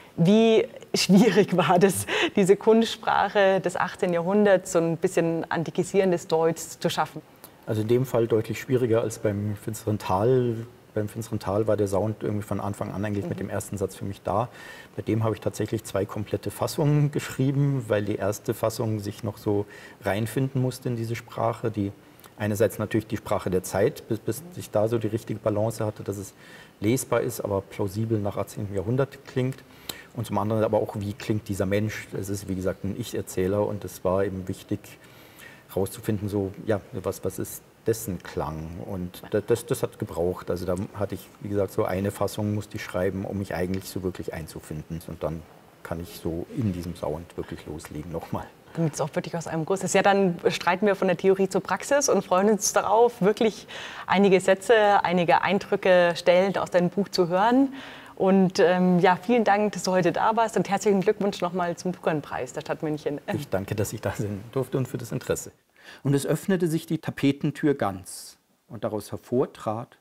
Wie schwierig war das, diese Kunstsprache des achtzehnten Jahrhunderts, so ein bisschen antikisierendes Deutsch zu schaffen? Also in dem Fall deutlich schwieriger als beim finsteren Tal. Beim finsteren Tal war der Sound irgendwie von Anfang an eigentlich mhm. mit dem ersten Satz für mich da. Bei dem habe ich tatsächlich zwei komplette Fassungen geschrieben, weil die erste Fassung sich noch so reinfinden musste in diese Sprache. Die einerseits natürlich die Sprache der Zeit, bis, bis ich da so die richtige Balance hatte, dass es lesbar ist, aber plausibel nach achtzehnten Jahrhundert klingt. Und zum anderen aber auch, wie klingt dieser Mensch. Es ist, wie gesagt, ein Ich-Erzähler und es war eben wichtig, herauszufinden, so, ja, was, was ist dessen Klang. Und das, das hat gebraucht. Also da hatte ich, wie gesagt, so eine Fassung musste ich schreiben, um mich eigentlich so wirklich einzufinden. Und dann kann ich so in diesem Sound wirklich loslegen nochmal. Damit es auch wirklich aus einem Guss ist. Ja, dann streiten wir von der Theorie zur Praxis und freuen uns darauf, wirklich einige Sätze, einige Eindrücke, Stellen aus deinem Buch zu hören. Und ähm, ja, vielen Dank, dass du heute da warst und herzlichen Glückwunsch nochmal zum Bukernpreis der Stadt München. Ich danke, dass ich da sein durfte und für das Interesse. Und es öffnete sich die Tapetentür ganz und daraus hervortrat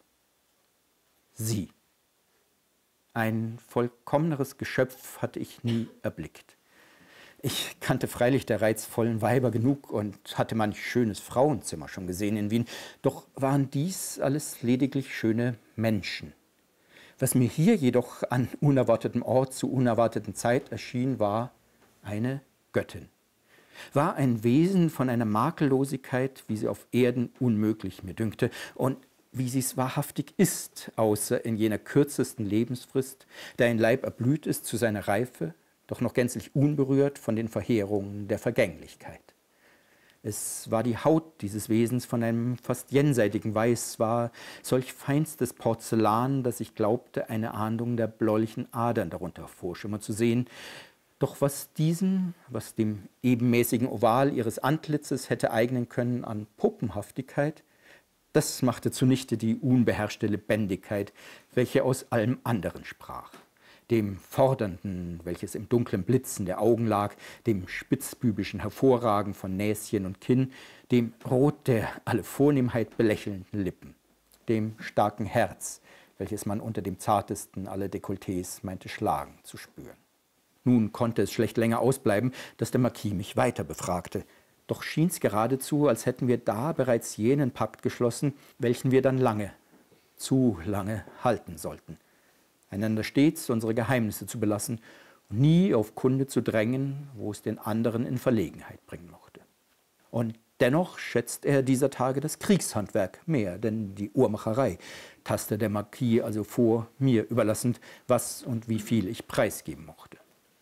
sie. Ein vollkommeneres Geschöpf hatte ich nie erblickt. Ich kannte freilich der reizvollen Weiber genug und hatte manch schönes Frauenzimmer schon gesehen in Wien, doch waren dies alles lediglich schöne Menschen. Was mir hier jedoch an unerwartetem Ort zu unerwarteten Zeit erschien, war eine Göttin. War ein Wesen von einer Makellosigkeit, wie sie auf Erden unmöglich mir dünkte und wie sie es wahrhaftig ist, außer in jener kürzesten Lebensfrist, da ein Leib erblüht ist zu seiner Reife, doch noch gänzlich unberührt von den Verheerungen der Vergänglichkeit. Es war die Haut dieses Wesens von einem fast jenseitigen Weiß, war solch feinstes Porzellan, dass ich glaubte, eine Ahndung der bläulichen Adern darunter hervorschimmern zu sehen. Doch was diesem, was dem ebenmäßigen Oval ihres Antlitzes hätte eignen können an Puppenhaftigkeit, das machte zunichte die unbeherrschte Lebendigkeit, welche aus allem anderen sprach. Dem Fordernden, welches im dunklen Blitzen der Augen lag, dem spitzbübischen Hervorragen von Näschen und Kinn, dem Rot der alle Vornehmheit belächelnden Lippen, dem starken Herz, welches man unter dem zartesten aller Dekolletés meinte schlagen zu spüren. Nun konnte es schlecht länger ausbleiben, dass der Marquis mich weiter befragte. Doch schien es geradezu, als hätten wir da bereits jenen Pakt geschlossen, welchen wir dann lange, zu lange halten sollten. Einander stets unsere Geheimnisse zu belassen und nie auf Kunde zu drängen, wo es den anderen in Verlegenheit bringen mochte. Und dennoch schätzt er dieser Tage das Kriegshandwerk mehr, denn die Uhrmacherei tastet der Marquis also vor, mir überlassend, was und wie viel ich preisgeben mochte.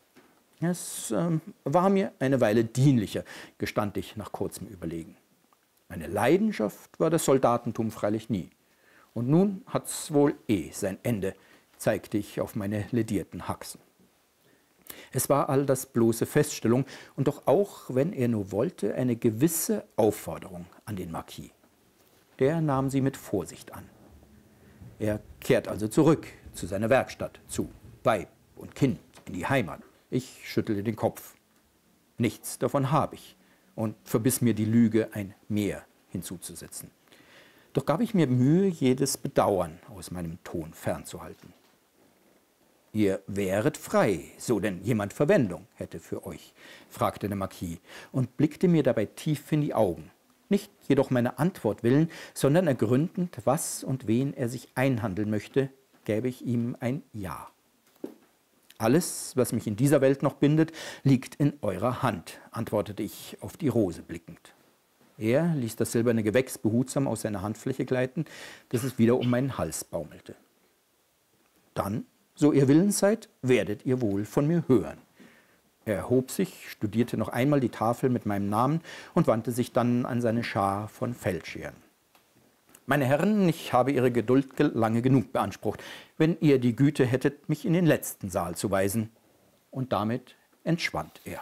Es ähm, war mir eine Weile dienlicher, gestand ich nach kurzem Überlegen. Meine Leidenschaft war das Soldatentum freilich nie. Und nun hat's wohl eh sein Ende, zeigte ich auf meine ledierten Haxen. Es war all das bloße Feststellung und doch auch, wenn er nur wollte, eine gewisse Aufforderung an den Marquis. Der nahm sie mit Vorsicht an. Er kehrt also zurück zu seiner Werkstatt, zu Weib und Kind, in die Heimat. Ich schüttelte den Kopf. Nichts davon habe ich und verbiss mir die Lüge, ein Mehr hinzuzusetzen. Doch gab ich mir Mühe, jedes Bedauern aus meinem Ton fernzuhalten. Ihr wäret frei, so denn jemand Verwendung hätte für euch, fragte der Marquis und blickte mir dabei tief in die Augen. Nicht jedoch meine Antwort willen, sondern ergründend, was und wen er sich einhandeln möchte, gäbe ich ihm ein Ja. Alles, was mich in dieser Welt noch bindet, liegt in eurer Hand, antwortete ich auf die Rose blickend. Er ließ das silberne Gewächs behutsam aus seiner Handfläche gleiten, dass es wieder um meinen Hals baumelte. Dann, so ihr willens seid, werdet ihr wohl von mir hören. Er erhob sich, studierte noch einmal die Tafel mit meinem Namen und wandte sich dann an seine Schar von Feldscheren. Meine Herren, ich habe Ihre Geduld lange genug beansprucht, wenn ihr die Güte hättet, mich in den letzten Saal zu weisen. Und damit entschwand er.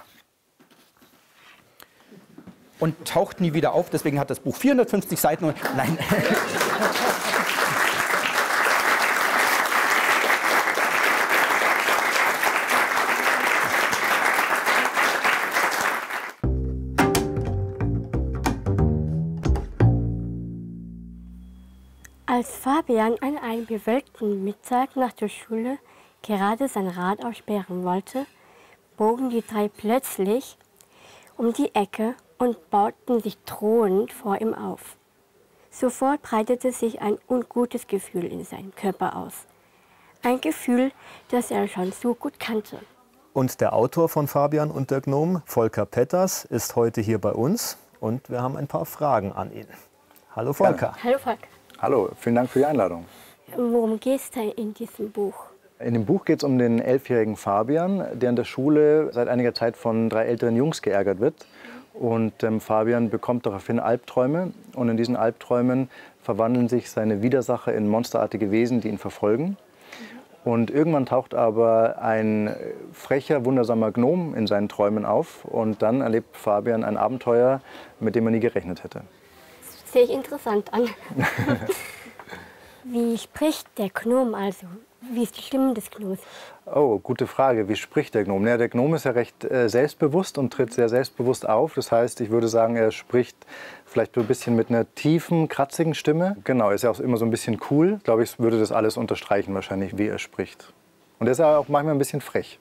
Und taucht nie wieder auf, deswegen hat das Buch vierhundertfünfzig Seiten. Und nein. Als Fabian an einem bewölkten Mittag nach der Schule gerade sein Rad aussperren wollte, bogen die drei plötzlich um die Ecke und bauten sich drohend vor ihm auf. Sofort breitete sich ein ungutes Gefühl in seinem Körper aus. Ein Gefühl, das er schon so gut kannte. Und der Autor von Fabian und der Gnom, Volker Petters, ist heute hier bei uns und wir haben ein paar Fragen an ihn. Hallo Volker. Hallo Volker. Hallo, vielen Dank für die Einladung. Worum geht es denn in diesem Buch? In dem Buch geht es um den elfjährigen Fabian, der in der Schule seit einiger Zeit von drei älteren Jungs geärgert wird. Und ähm, Fabian bekommt daraufhin Albträume. Und in diesen Albträumen verwandeln sich seine Widersacher in monsterartige Wesen, die ihn verfolgen. Und irgendwann taucht aber ein frecher, wundersamer Gnom in seinen Träumen auf. Und dann erlebt Fabian ein Abenteuer, mit dem er nie gerechnet hätte. Das sehe ich interessant an. Wie spricht der Gnom also? Wie ist die Stimme des Gnoms? Oh, gute Frage. Wie spricht der Gnom? Ja, der Gnom ist ja recht äh, selbstbewusst und tritt sehr selbstbewusst auf. Das heißt, ich würde sagen, er spricht vielleicht so ein bisschen mit einer tiefen, kratzigen Stimme. Genau, ist ja auch immer so ein bisschen cool. Ich glaube, ich würde das alles unterstreichen wahrscheinlich, wie er spricht. Und er ist auch manchmal ein bisschen frech.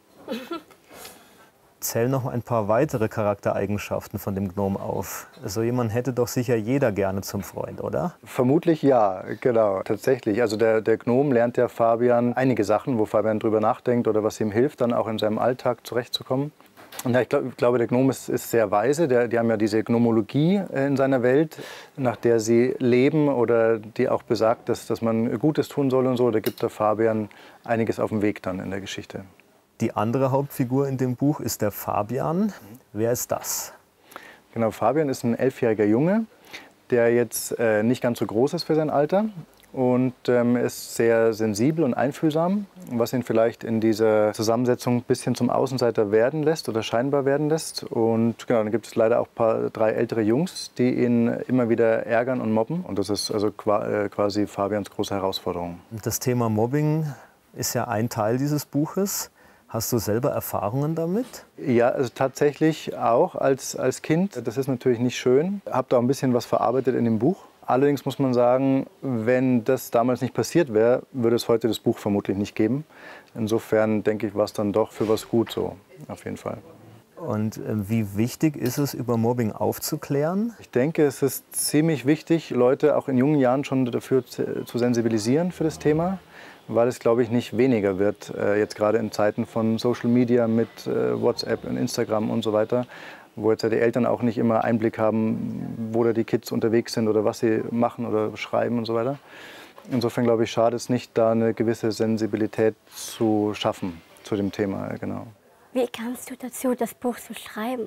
Zähl noch ein paar weitere Charaktereigenschaften von dem Gnom auf. So jemand hätte doch sicher jeder gerne zum Freund, oder? Vermutlich ja, genau, tatsächlich. Also der, der Gnom lernt ja Fabian einige Sachen, wo Fabian drüber nachdenkt oder was ihm hilft, dann auch in seinem Alltag zurechtzukommen. Und ja, ich, glaub, ich glaube, der Gnom ist, ist sehr weise. Der, die haben ja diese Gnomologie in seiner Welt, nach der sie leben oder die auch besagt, dass, dass man Gutes tun soll und so. Da gibt der Fabian einiges auf dem Weg dann in der Geschichte. Die andere Hauptfigur in dem Buch ist der Fabian. Wer ist das? Genau, Fabian ist ein elfjähriger Junge, der jetzt äh, nicht ganz so groß ist für sein Alter und ähm, ist sehr sensibel und einfühlsam, was ihn vielleicht in dieser Zusammensetzung ein bisschen zum Außenseiter werden lässt oder scheinbar werden lässt. Und genau, dann gibt es leider auch ein paar, drei ältere Jungs, die ihn immer wieder ärgern und mobben. Und das ist also quasi Fabians große Herausforderung. Das Thema Mobbing ist ja ein Teil dieses Buches. Hast du selber Erfahrungen damit? Ja, also tatsächlich auch als, als Kind. Das ist natürlich nicht schön. Ich habe da auch ein bisschen was verarbeitet in dem Buch. Allerdings muss man sagen, wenn das damals nicht passiert wäre, würde es heute das Buch vermutlich nicht geben. Insofern denke ich, war es dann doch für was gut so, auf jeden Fall. Und äh, wie wichtig ist es, über Mobbing aufzuklären? Ich denke, es ist ziemlich wichtig, Leute auch in jungen Jahren schon dafür zu, zu sensibilisieren für das Thema. Weil es, glaube ich, nicht weniger wird, äh, jetzt gerade in Zeiten von Social Media mit äh, WhatsApp und Instagram und so weiter, wo jetzt ja die Eltern auch nicht immer Einblick haben, wo da die Kids unterwegs sind oder was sie machen oder schreiben und so weiter. Insofern, glaube ich, schadet es nicht, da eine gewisse Sensibilität zu schaffen zu dem Thema. Genau. Wie kamst du dazu, das Buch zu schreiben?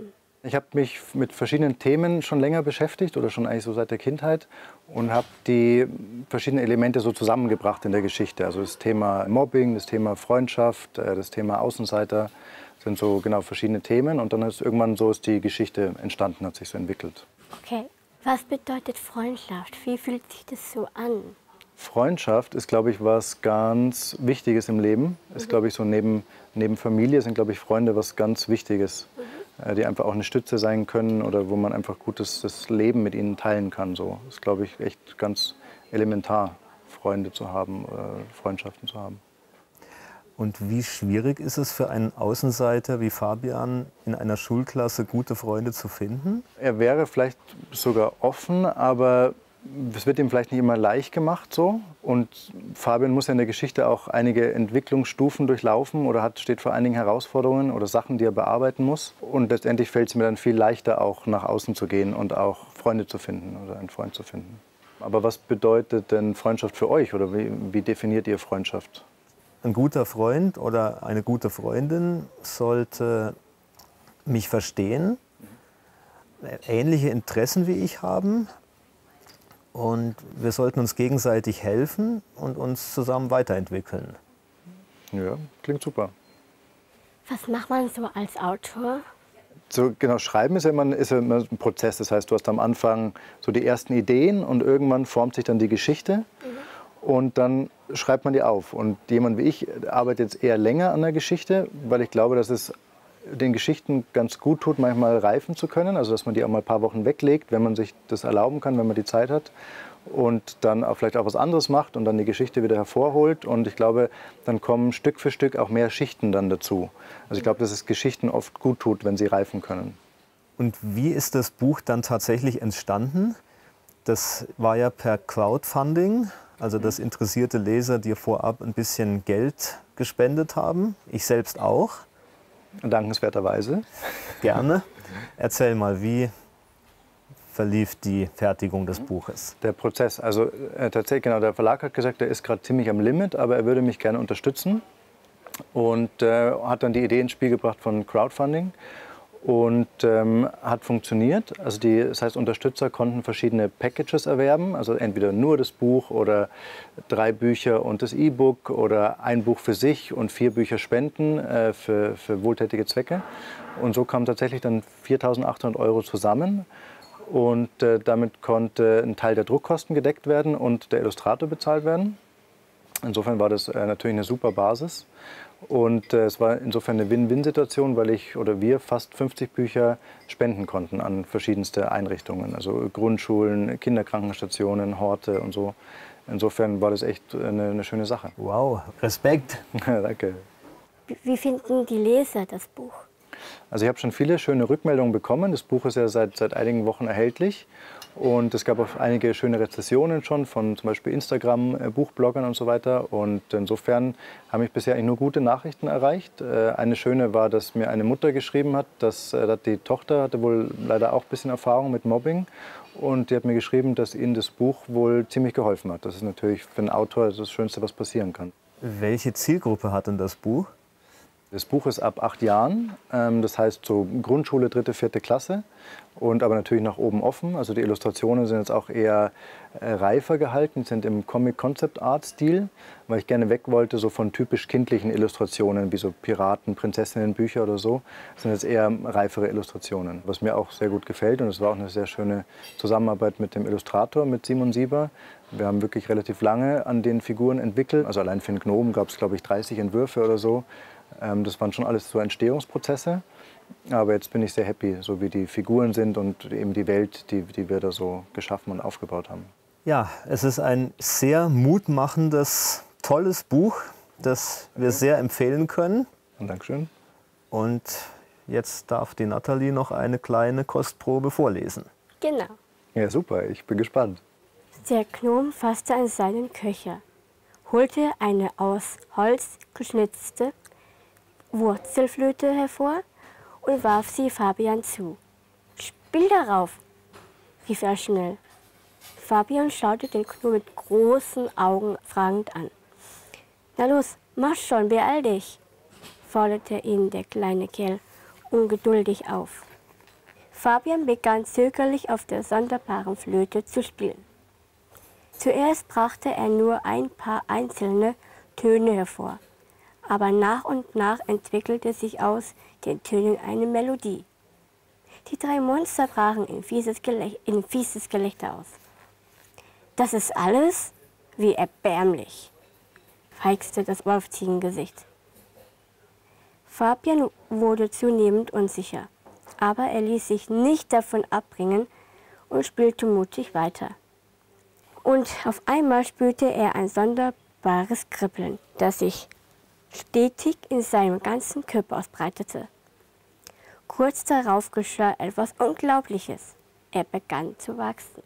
Ich habe mich mit verschiedenen Themen schon länger beschäftigt oder schon eigentlich so seit der Kindheit und habe die verschiedenen Elemente so zusammengebracht in der Geschichte. Also das Thema Mobbing, das Thema Freundschaft, das Thema Außenseiter sind so genau verschiedene Themen und dann ist irgendwann so ist die Geschichte entstanden, hat sich so entwickelt. Okay, was bedeutet Freundschaft? Wie fühlt sich das so an? Freundschaft ist, glaube ich, was ganz Wichtiges im Leben. Ist, glaube ich, so neben, neben Familie sind, glaube ich, Freunde was ganz Wichtiges, mhm. die einfach auch eine Stütze sein können oder wo man einfach gutes das Leben mit ihnen teilen kann. So ist, glaube ich, echt ganz elementar, Freunde zu haben, äh, Freundschaften zu haben. Und wie schwierig ist es für einen Außenseiter wie Fabian, in einer Schulklasse gute Freunde zu finden? Er wäre vielleicht sogar offen, aber es wird ihm vielleicht nicht immer leicht gemacht so. Und Fabian muss ja in der Geschichte auch einige Entwicklungsstufen durchlaufen oder hat, steht vor einigen Herausforderungen oder Sachen, die er bearbeiten muss. Und letztendlich fällt es mir dann viel leichter, auch nach außen zu gehen und auch Freunde zu finden oder einen Freund zu finden. Aber was bedeutet denn Freundschaft für euch oder wie, wie definiert ihr Freundschaft? Ein guter Freund oder eine gute Freundin sollte mich verstehen, ähnliche Interessen wie ich haben und wir sollten uns gegenseitig helfen und uns zusammen weiterentwickeln. Ja, klingt super. Was macht man so als Autor? So, genau, Schreiben ist ja, immer, ist ja immer ein Prozess. Das heißt, du hast am Anfang so die ersten Ideen und irgendwann formt sich dann die Geschichte. Mhm. Und dann schreibt man die auf. Und jemand wie ich arbeitet jetzt eher länger an der Geschichte, weil ich glaube, dass es den Geschichten ganz gut tut, manchmal reifen zu können. Also dass man die auch mal ein paar Wochen weglegt, wenn man sich das erlauben kann, wenn man die Zeit hat. Und dann auch vielleicht auch was anderes macht und dann die Geschichte wieder hervorholt. Und ich glaube, dann kommen Stück für Stück auch mehr Schichten dann dazu. Also ich glaube, dass es Geschichten oft gut tut, wenn sie reifen können. Und wie ist das Buch dann tatsächlich entstanden? Das war ja per Crowdfunding. Also dass interessierte Leser dir vorab ein bisschen Geld gespendet haben. Ich selbst auch. Dankenswerterweise. Gerne. Erzähl mal, wie verlief die Fertigung des Buches? Der Prozess. Also äh, tatsächlich, genau, der Verlag hat gesagt, er ist gerade ziemlich am Limit, aber er würde mich gerne unterstützen. Und äh, hat dann die Idee ins Spiel gebracht von Crowdfunding. Und ähm, hat funktioniert. Also die, das heißt, Unterstützer konnten verschiedene Packages erwerben, also entweder nur das Buch oder drei Bücher und das E-Book oder ein Buch für sich und vier Bücher spenden äh, für, für wohltätige Zwecke. Und so kamen tatsächlich dann viertausendachthundert Euro zusammen. Und äh, damit konnte ein Teil der Druckkosten gedeckt werden und der Illustrator bezahlt werden. Insofern war das äh, natürlich eine super Basis. Und äh, es war insofern eine Win-Win-Situation, weil ich oder wir fast fünfzig Bücher spenden konnten an verschiedenste Einrichtungen. Also Grundschulen, Kinderkrankenstationen, Horte und so. Insofern war das echt eine, eine schöne Sache. Wow, Respekt. Danke. Wie finden die Leser das Buch? Also ich habe schon viele schöne Rückmeldungen bekommen. Das Buch ist ja seit, seit einigen Wochen erhältlich. Und es gab auch einige schöne Rezensionen schon von zum Beispiel Instagram, äh, Buchbloggern und so weiter. Und insofern haben mich bisher eigentlich nur gute Nachrichten erreicht. Äh, eine schöne war, dass mir eine Mutter geschrieben hat, dass, äh, dass die Tochter hatte wohl leider auch ein bisschen Erfahrung mit Mobbing. Und die hat mir geschrieben, dass ihnen das Buch wohl ziemlich geholfen hat. Das ist natürlich für einen Autor das Schönste, was passieren kann. Welche Zielgruppe hat denn das Buch? Das Buch ist ab acht Jahren, das heißt so Grundschule, dritte, vierte Klasse und aber natürlich nach oben offen. Also die Illustrationen sind jetzt auch eher reifer gehalten, sind im Comic-Concept-Art-Stil, weil ich gerne weg wollte so von typisch kindlichen Illustrationen wie so Piraten, Prinzessinnenbücher oder so. Das sind jetzt eher reifere Illustrationen, was mir auch sehr gut gefällt und es war auch eine sehr schöne Zusammenarbeit mit dem Illustrator, mit Simon Sieber. Wir haben wirklich relativ lange an den Figuren entwickelt. Also allein für den Gnomen gab es, glaube ich, dreißig Entwürfe oder so. Das waren schon alles so Entstehungsprozesse, aber jetzt bin ich sehr happy, so wie die Figuren sind und eben die Welt, die, die wir da so geschaffen und aufgebaut haben. Ja, es ist ein sehr mutmachendes, tolles Buch, das wir sehr empfehlen können. Dankeschön. Und jetzt darf die Nathalie noch eine kleine Kostprobe vorlesen. Genau. Ja, super, ich bin gespannt. Der Gnom fasste an seinen Köcher, holte eine aus Holz geschnitzte Wurzelflöte hervor und warf sie Fabian zu. »Spiel darauf«, rief er schnell. Fabian schaute den Gnom mit großen Augen fragend an. »Na los, mach schon, beeil dich«, forderte ihn der kleine Kerl ungeduldig auf. Fabian begann zögerlich auf der sonderbaren Flöte zu spielen. Zuerst brachte er nur ein paar einzelne Töne hervor, aber nach und nach entwickelte sich aus den Tönen eine Melodie. Die drei Monster brachen in fieses, Gelä in fieses Gelächter aus. Das ist alles? Wie erbärmlich, feixte das Wolfziegengesicht. Fabian wurde zunehmend unsicher, aber er ließ sich nicht davon abbringen und spielte mutig weiter. Und auf einmal spürte er ein sonderbares Kribbeln, das sich stetig in seinem ganzen Körper ausbreitete. Kurz darauf geschah etwas Unglaubliches. Er begann zu wachsen.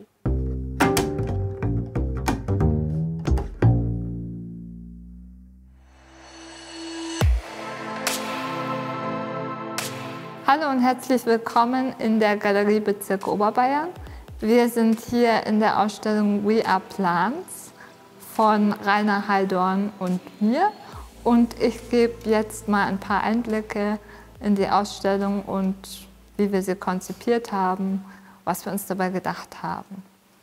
Hallo und herzlich willkommen in der Galerie Bezirk Oberbayern. Wir sind hier in der Ausstellung We Are Plants von Rainer Heidorn und mir. Und ich gebe jetzt mal ein paar Einblicke in die Ausstellung und wie wir sie konzipiert haben, was wir uns dabei gedacht haben.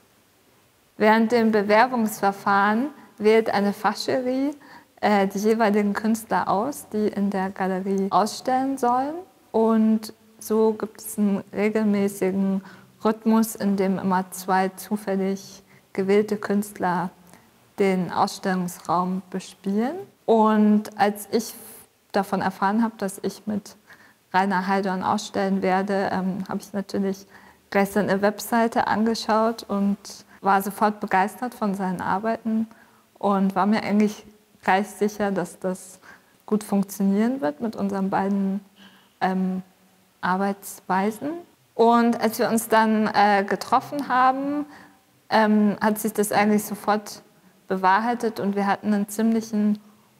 Während dem Bewerbungsverfahren wählt eine Fachjury äh, die jeweiligen Künstler aus, die in der Galerie ausstellen sollen. Und so gibt es einen regelmäßigen Rhythmus, in dem immer zwei zufällig gewählte Künstler den Ausstellungsraum bespielen. Und als ich davon erfahren habe, dass ich mit Rainer Heidorn ausstellen werde, ähm, habe ich natürlich gleich seine Webseite angeschaut und war sofort begeistert von seinen Arbeiten und war mir eigentlich gleich sicher, dass das gut funktionieren wird mit unseren beiden ähm, Arbeitsweisen. Und als wir uns dann äh, getroffen haben, ähm, hat sich das eigentlich sofort bewahrheitet und wir hatten einen ziemlichen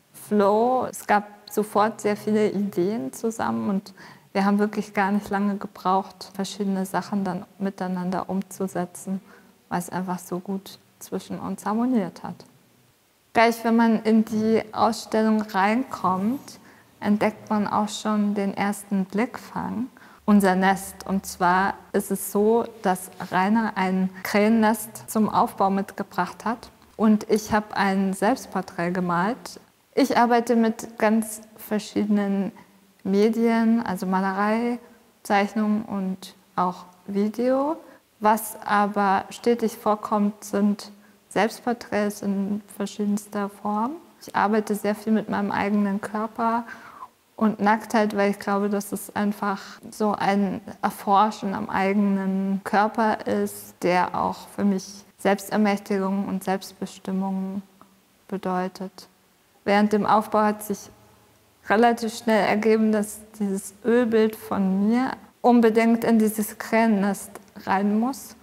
Flow. Es gab sofort sehr viele Ideen zusammen und wir haben wirklich gar nicht lange gebraucht, verschiedene Sachen dann miteinander umzusetzen, weil es einfach so gut zwischen uns harmoniert hat. Gleich wenn man in die Ausstellung reinkommt, entdeckt man auch schon den ersten Blickfang, unser Nest. Und zwar ist es so, dass Rainer ein Krähennest zum Aufbau mitgebracht hat und ich habe ein Selbstporträt gemalt. Ich arbeite mit ganz verschiedenen Medien, also Malerei, Zeichnung und auch Video. Was aber stetig vorkommt, sind Selbstporträts in verschiedenster Form. Ich arbeite sehr viel mit meinem eigenen Körper und Nacktheit, weil ich glaube, dass es einfach so ein Erforschen am eigenen Körper ist, der auch für mich Selbstermächtigung und Selbstbestimmung bedeutet. Während dem Aufbau hat sich relativ schnell ergeben, dass dieses Ölbild von mir unbedingt in dieses Krähennest rein muss.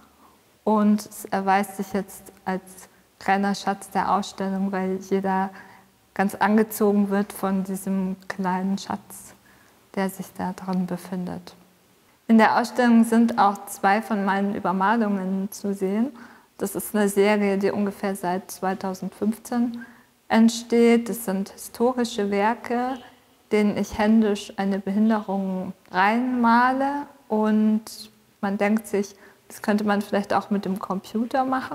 Und es erweist sich jetzt als kleiner Schatz der Ausstellung, weil jeder ganz angezogen wird von diesem kleinen Schatz, der sich da drin befindet. In der Ausstellung sind auch zwei von meinen Übermalungen zu sehen. Das ist eine Serie, die ungefähr seit zweitausendfünfzehn entsteht. Das sind historische Werke, denen ich händisch eine Behinderung reinmale. Und man denkt sich, das könnte man vielleicht auch mit dem Computer machen.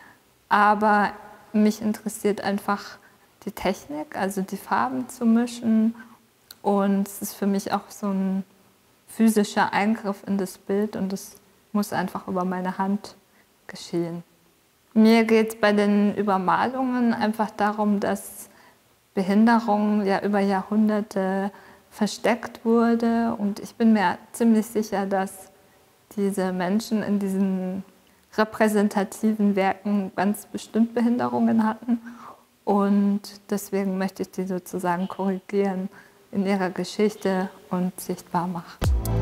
Aber mich interessiert einfach die Technik, also die Farben zu mischen. Und es ist für mich auch so ein physischer Eingriff in das Bild und es muss einfach über meine Hand geschehen. Mir geht es bei den Übermalungen einfach darum, dass Behinderung ja über Jahrhunderte versteckt wurde. Und ich bin mir ziemlich sicher, dass diese Menschen in diesen repräsentativen Werken ganz bestimmt Behinderungen hatten. Und deswegen möchte ich die sozusagen korrigieren in ihrer Geschichte und sichtbar machen.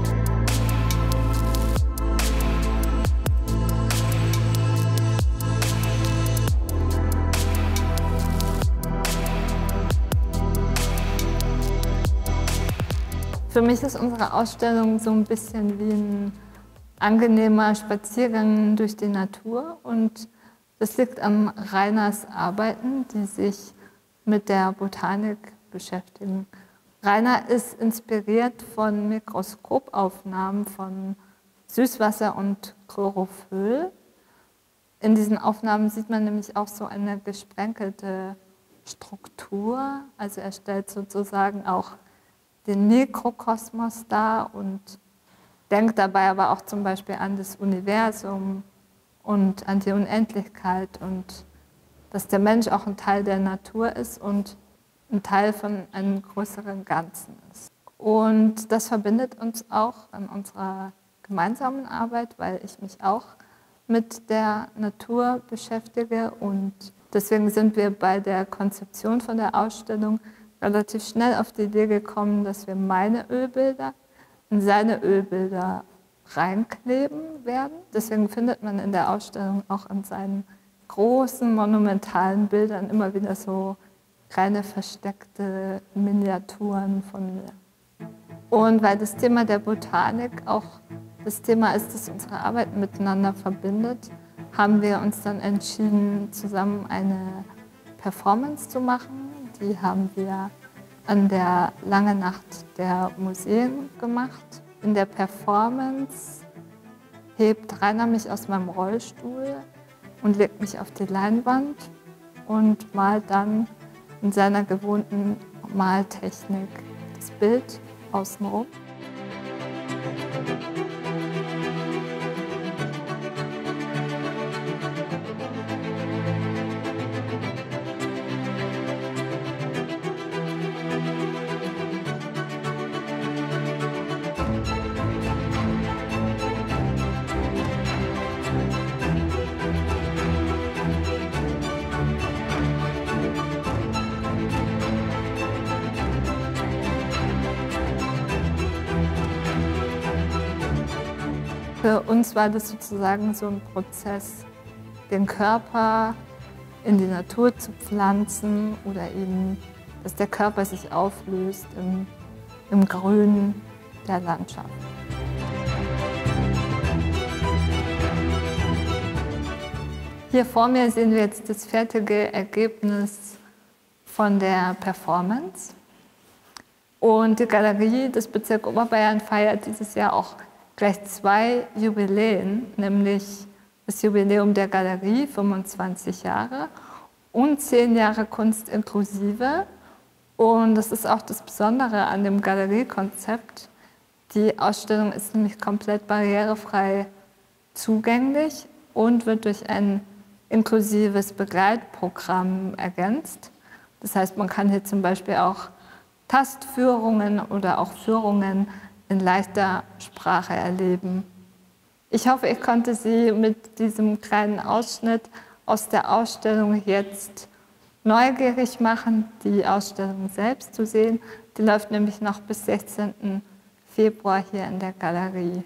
Für mich ist unsere Ausstellung so ein bisschen wie ein angenehmer Spaziergang durch die Natur und das liegt an Rainers Arbeiten, die sich mit der Botanik beschäftigen. Rainer ist inspiriert von Mikroskopaufnahmen von Süßwasser und Chlorophyll. In diesen Aufnahmen sieht man nämlich auch so eine gesprenkelte Struktur. Also er stellt sozusagen auch den Mikrokosmos dar und denkt dabei aber auch zum Beispiel an das Universum und an die Unendlichkeit und dass der Mensch auch ein Teil der Natur ist und ein Teil von einem größeren Ganzen ist. Und das verbindet uns auch in unserer gemeinsamen Arbeit, weil ich mich auch mit der Natur beschäftige und deswegen sind wir bei der Konzeption von der Ausstellung relativ schnell auf die Idee gekommen, dass wir meine Ölbilder in seine Ölbilder reinkleben werden. Deswegen findet man in der Ausstellung auch in seinen großen, monumentalen Bildern immer wieder so kleine versteckte Miniaturen von mir. Und weil das Thema der Botanik auch das Thema ist, das unsere Arbeit miteinander verbindet, haben wir uns dann entschieden, zusammen eine Performance zu machen. Die haben wir an der Lange Nacht der Museen gemacht. In der Performance hebt Rainer mich aus meinem Rollstuhl und legt mich auf die Leinwand und malt dann in seiner gewohnten Maltechnik das Bild außenrum. Für uns war das sozusagen so ein Prozess, den Körper in die Natur zu pflanzen oder eben, dass der Körper sich auflöst im, im Grün der Landschaft. Hier vor mir sehen wir jetzt das fertige Ergebnis von der Performance. Und die Galerie des Bezirks Oberbayern feiert dieses Jahr auch gleich zwei Jubiläen, nämlich das Jubiläum der Galerie, fünfundzwanzig Jahre, und zehn Jahre Kunst inklusive. Und das ist auch das Besondere an dem Galeriekonzept. Die Ausstellung ist nämlich komplett barrierefrei zugänglich und wird durch ein inklusives Begleitprogramm ergänzt. Das heißt, man kann hier zum Beispiel auch Tastführungen oder auch Führungen in leichter Sprache erleben. Ich hoffe, ich konnte Sie mit diesem kleinen Ausschnitt aus der Ausstellung jetzt neugierig machen, die Ausstellung selbst zu sehen. Die läuft nämlich noch bis sechzehnten Februar hier in der Galerie.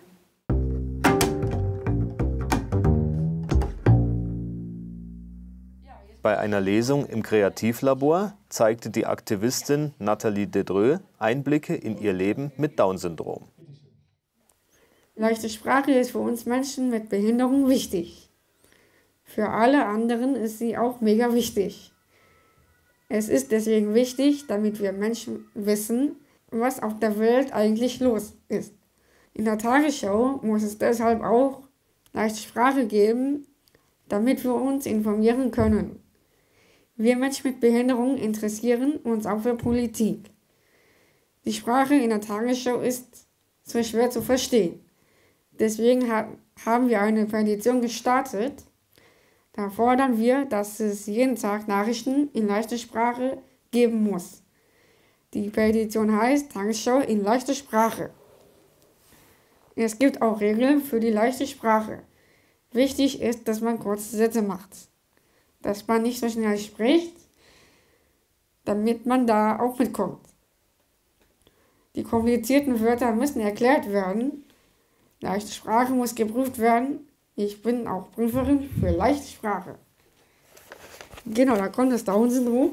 Bei einer Lesung im Kreativlabor zeigte die Aktivistin Nathalie Dedreux Einblicke in ihr Leben mit Down-Syndrom. Leichte Sprache ist für uns Menschen mit Behinderung wichtig. Für alle anderen ist sie auch mega wichtig. Es ist deswegen wichtig, damit wir Menschen wissen, was auf der Welt eigentlich los ist. In der Tagesschau muss es deshalb auch leichte Sprache geben, damit wir uns informieren können. Wir Menschen mit Behinderung interessieren uns auch für Politik. Die Sprache in der Tagesschau ist so schwer zu verstehen. Deswegen ha- haben wir eine Petition gestartet. Da fordern wir, dass es jeden Tag Nachrichten in leichter Sprache geben muss. Die Petition heißt Tagesschau in leichter Sprache. Es gibt auch Regeln für die leichte Sprache. Wichtig ist, dass man kurze Sätze macht. Dass man nicht so schnell spricht, damit man da auch mitkommt. Die komplizierten Wörter müssen erklärt werden. Leichte Sprache muss geprüft werden. Ich bin auch Prüferin für leichte Sprache. Genau, da kommt das Down-Syndrom.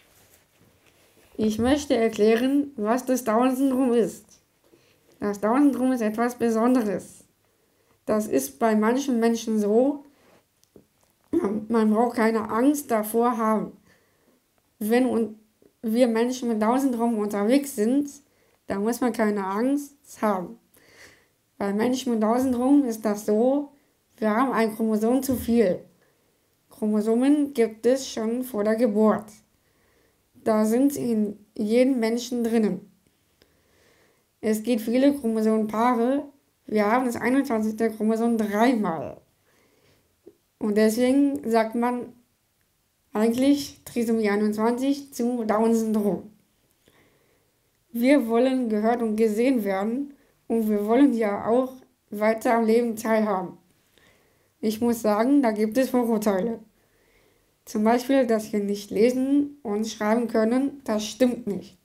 Ich möchte erklären, was das Down-Syndrom ist. Das Down-Syndrom ist etwas Besonderes. Das ist bei manchen Menschen so, man braucht keine Angst davor haben. Wenn wir Menschen mit Down-Syndrom unterwegs sind, dann muss man keine Angst haben. Bei Menschen mit Down-Syndrom ist das so, wir haben ein Chromosom zu viel. Chromosomen gibt es schon vor der Geburt. Da sind in jedem Menschen drinnen. Es gibt viele Chromosomenpaare. Wir haben das einundzwanzigste Chromosom dreimal. Und deswegen sagt man eigentlich Trisomie einundzwanzig zu Down-Syndrom. Wir wollen gehört und gesehen werden und wir wollen ja auch weiter am Leben teilhaben. Ich muss sagen, da gibt es Vorurteile. Zum Beispiel, dass wir nicht lesen und schreiben können, das stimmt nicht.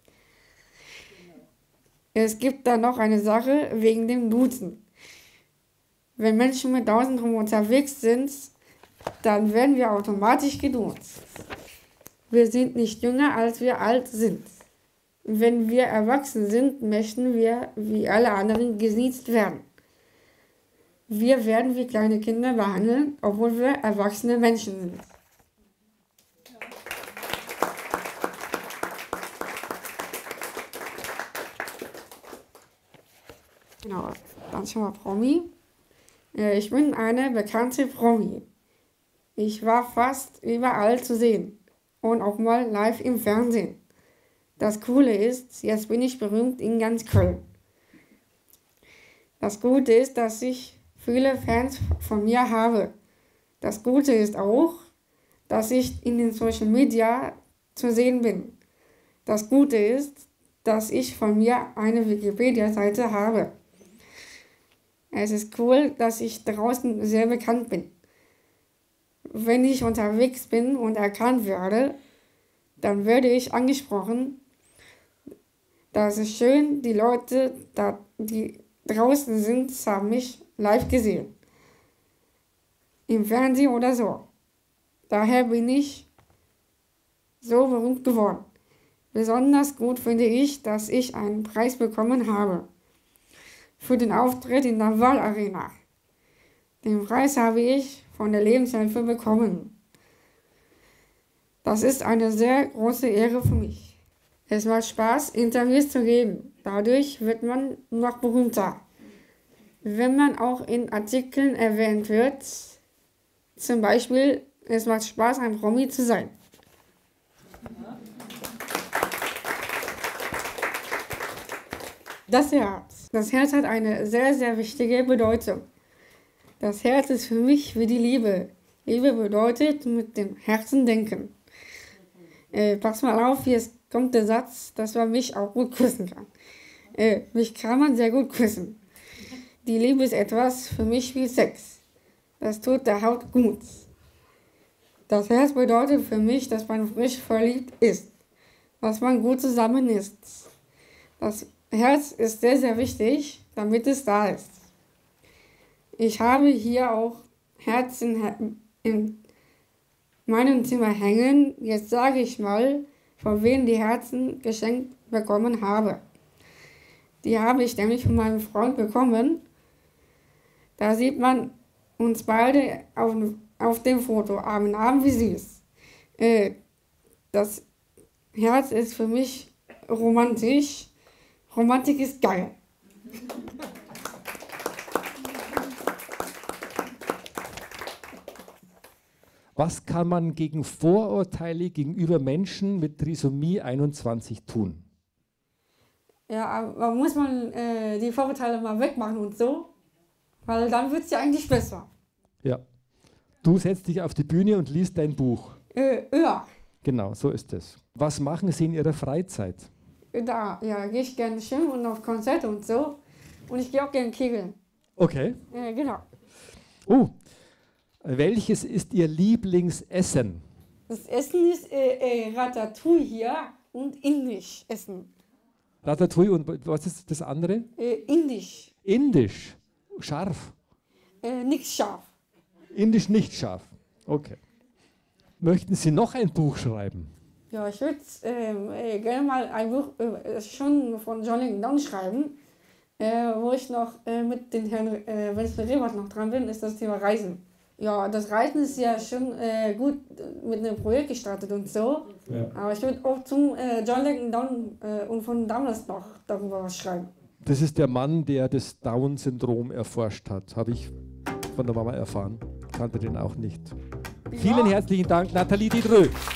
Es gibt da noch eine Sache wegen dem Duzen. Wenn Menschen mit Down-Syndrom unterwegs sind, dann werden wir automatisch geduzt. Wir sind nicht jünger, als wir alt sind. Wenn wir erwachsen sind, möchten wir wie alle anderen gesiezt werden. Wir werden wie kleine Kinder behandeln, obwohl wir erwachsene Menschen sind. Genau, dann schon mal Promi. Ich bin eine bekannte Promi. Ich war fast überall zu sehen und auch mal live im Fernsehen. Das Coole ist, jetzt bin ich berühmt in ganz Köln. Das Gute ist, dass ich viele Fans von mir habe. Das Gute ist auch, dass ich in den Social Media zu sehen bin. Das Gute ist, dass ich von mir eine Wikipedia-Seite habe. Es ist cool, dass ich draußen sehr bekannt bin. Wenn ich unterwegs bin und erkannt werde, dann werde ich angesprochen. Das ist schön, die Leute, die draußen sind, haben mich live gesehen. Im Fernsehen oder so. Daher bin ich so berühmt geworden. Besonders gut finde ich, dass ich einen Preis bekommen habe. Für den Auftritt in der Wahlarena. Den Preis habe ich von der Lebenshilfe bekommen. Das ist eine sehr große Ehre für mich. Es macht Spaß, Interviews zu geben. Dadurch wird man noch berühmter. Wenn man auch in Artikeln erwähnt wird, zum Beispiel, es macht Spaß, ein Promi zu sein. Das Herz. Das Herz hat eine sehr, sehr wichtige Bedeutung. Das Herz ist für mich wie die Liebe. Liebe bedeutet mit dem Herzen denken. Äh, pass mal auf, jetzt kommt der Satz, dass man mich auch gut küssen kann. Äh, mich kann man sehr gut küssen. Die Liebe ist etwas für mich wie Sex. Das tut der Haut gut. Das Herz bedeutet für mich, dass man frisch verliebt ist. Dass man gut zusammen ist. Das Herz ist sehr, sehr wichtig, damit es da ist. Ich habe hier auch Herzen in meinem Zimmer hängen. Jetzt sage ich mal, von wem die Herzen geschenkt bekommen habe. Die habe ich nämlich von meinem Freund bekommen. Da sieht man uns beide auf, auf dem Foto, Arm in Arm, wie süß. Äh, das Herz ist für mich romantisch. Romantik ist geil. Was kann man gegen Vorurteile gegenüber Menschen mit Trisomie einundzwanzig tun? Ja, man muss man äh, die Vorurteile mal wegmachen und so, weil dann wird es ja eigentlich besser. Ja. Du setzt dich auf die Bühne und liest dein Buch. Äh, ja. Genau, so ist es. Was machen Sie in Ihrer Freizeit? Da ja, gehe ich gerne schwimmen und auf Konzerte und so. Und ich gehe auch gerne kegeln. Okay. Äh, genau. Oh, welches ist Ihr Lieblingsessen? Das Essen ist äh, äh, Ratatouille hier und indisch Essen. Ratatouille und was ist das andere? Äh, indisch. Indisch. Scharf. Äh, nicht scharf. Indisch nicht scharf. Okay. Möchten Sie noch ein Buch schreiben? Ja, ich würde äh, gerne mal ein Buch äh, schon von John Langdon schreiben. Äh, wo ich noch äh, mit den Herrn äh, Wenzel Rehbart noch dran bin, ist das Thema Reisen. Ja, das Reisen ist ja schon äh, gut mit einem Projekt gestartet und so. Ja. Aber ich würde auch zum äh, John Langdon äh, und von damals noch darüber was schreiben. Das ist der Mann, der das Down-Syndrom erforscht hat. Habe ich von der Mama erfahren. Kannte den auch nicht. Vielen herzlichen Dank, Nathalie Diderot.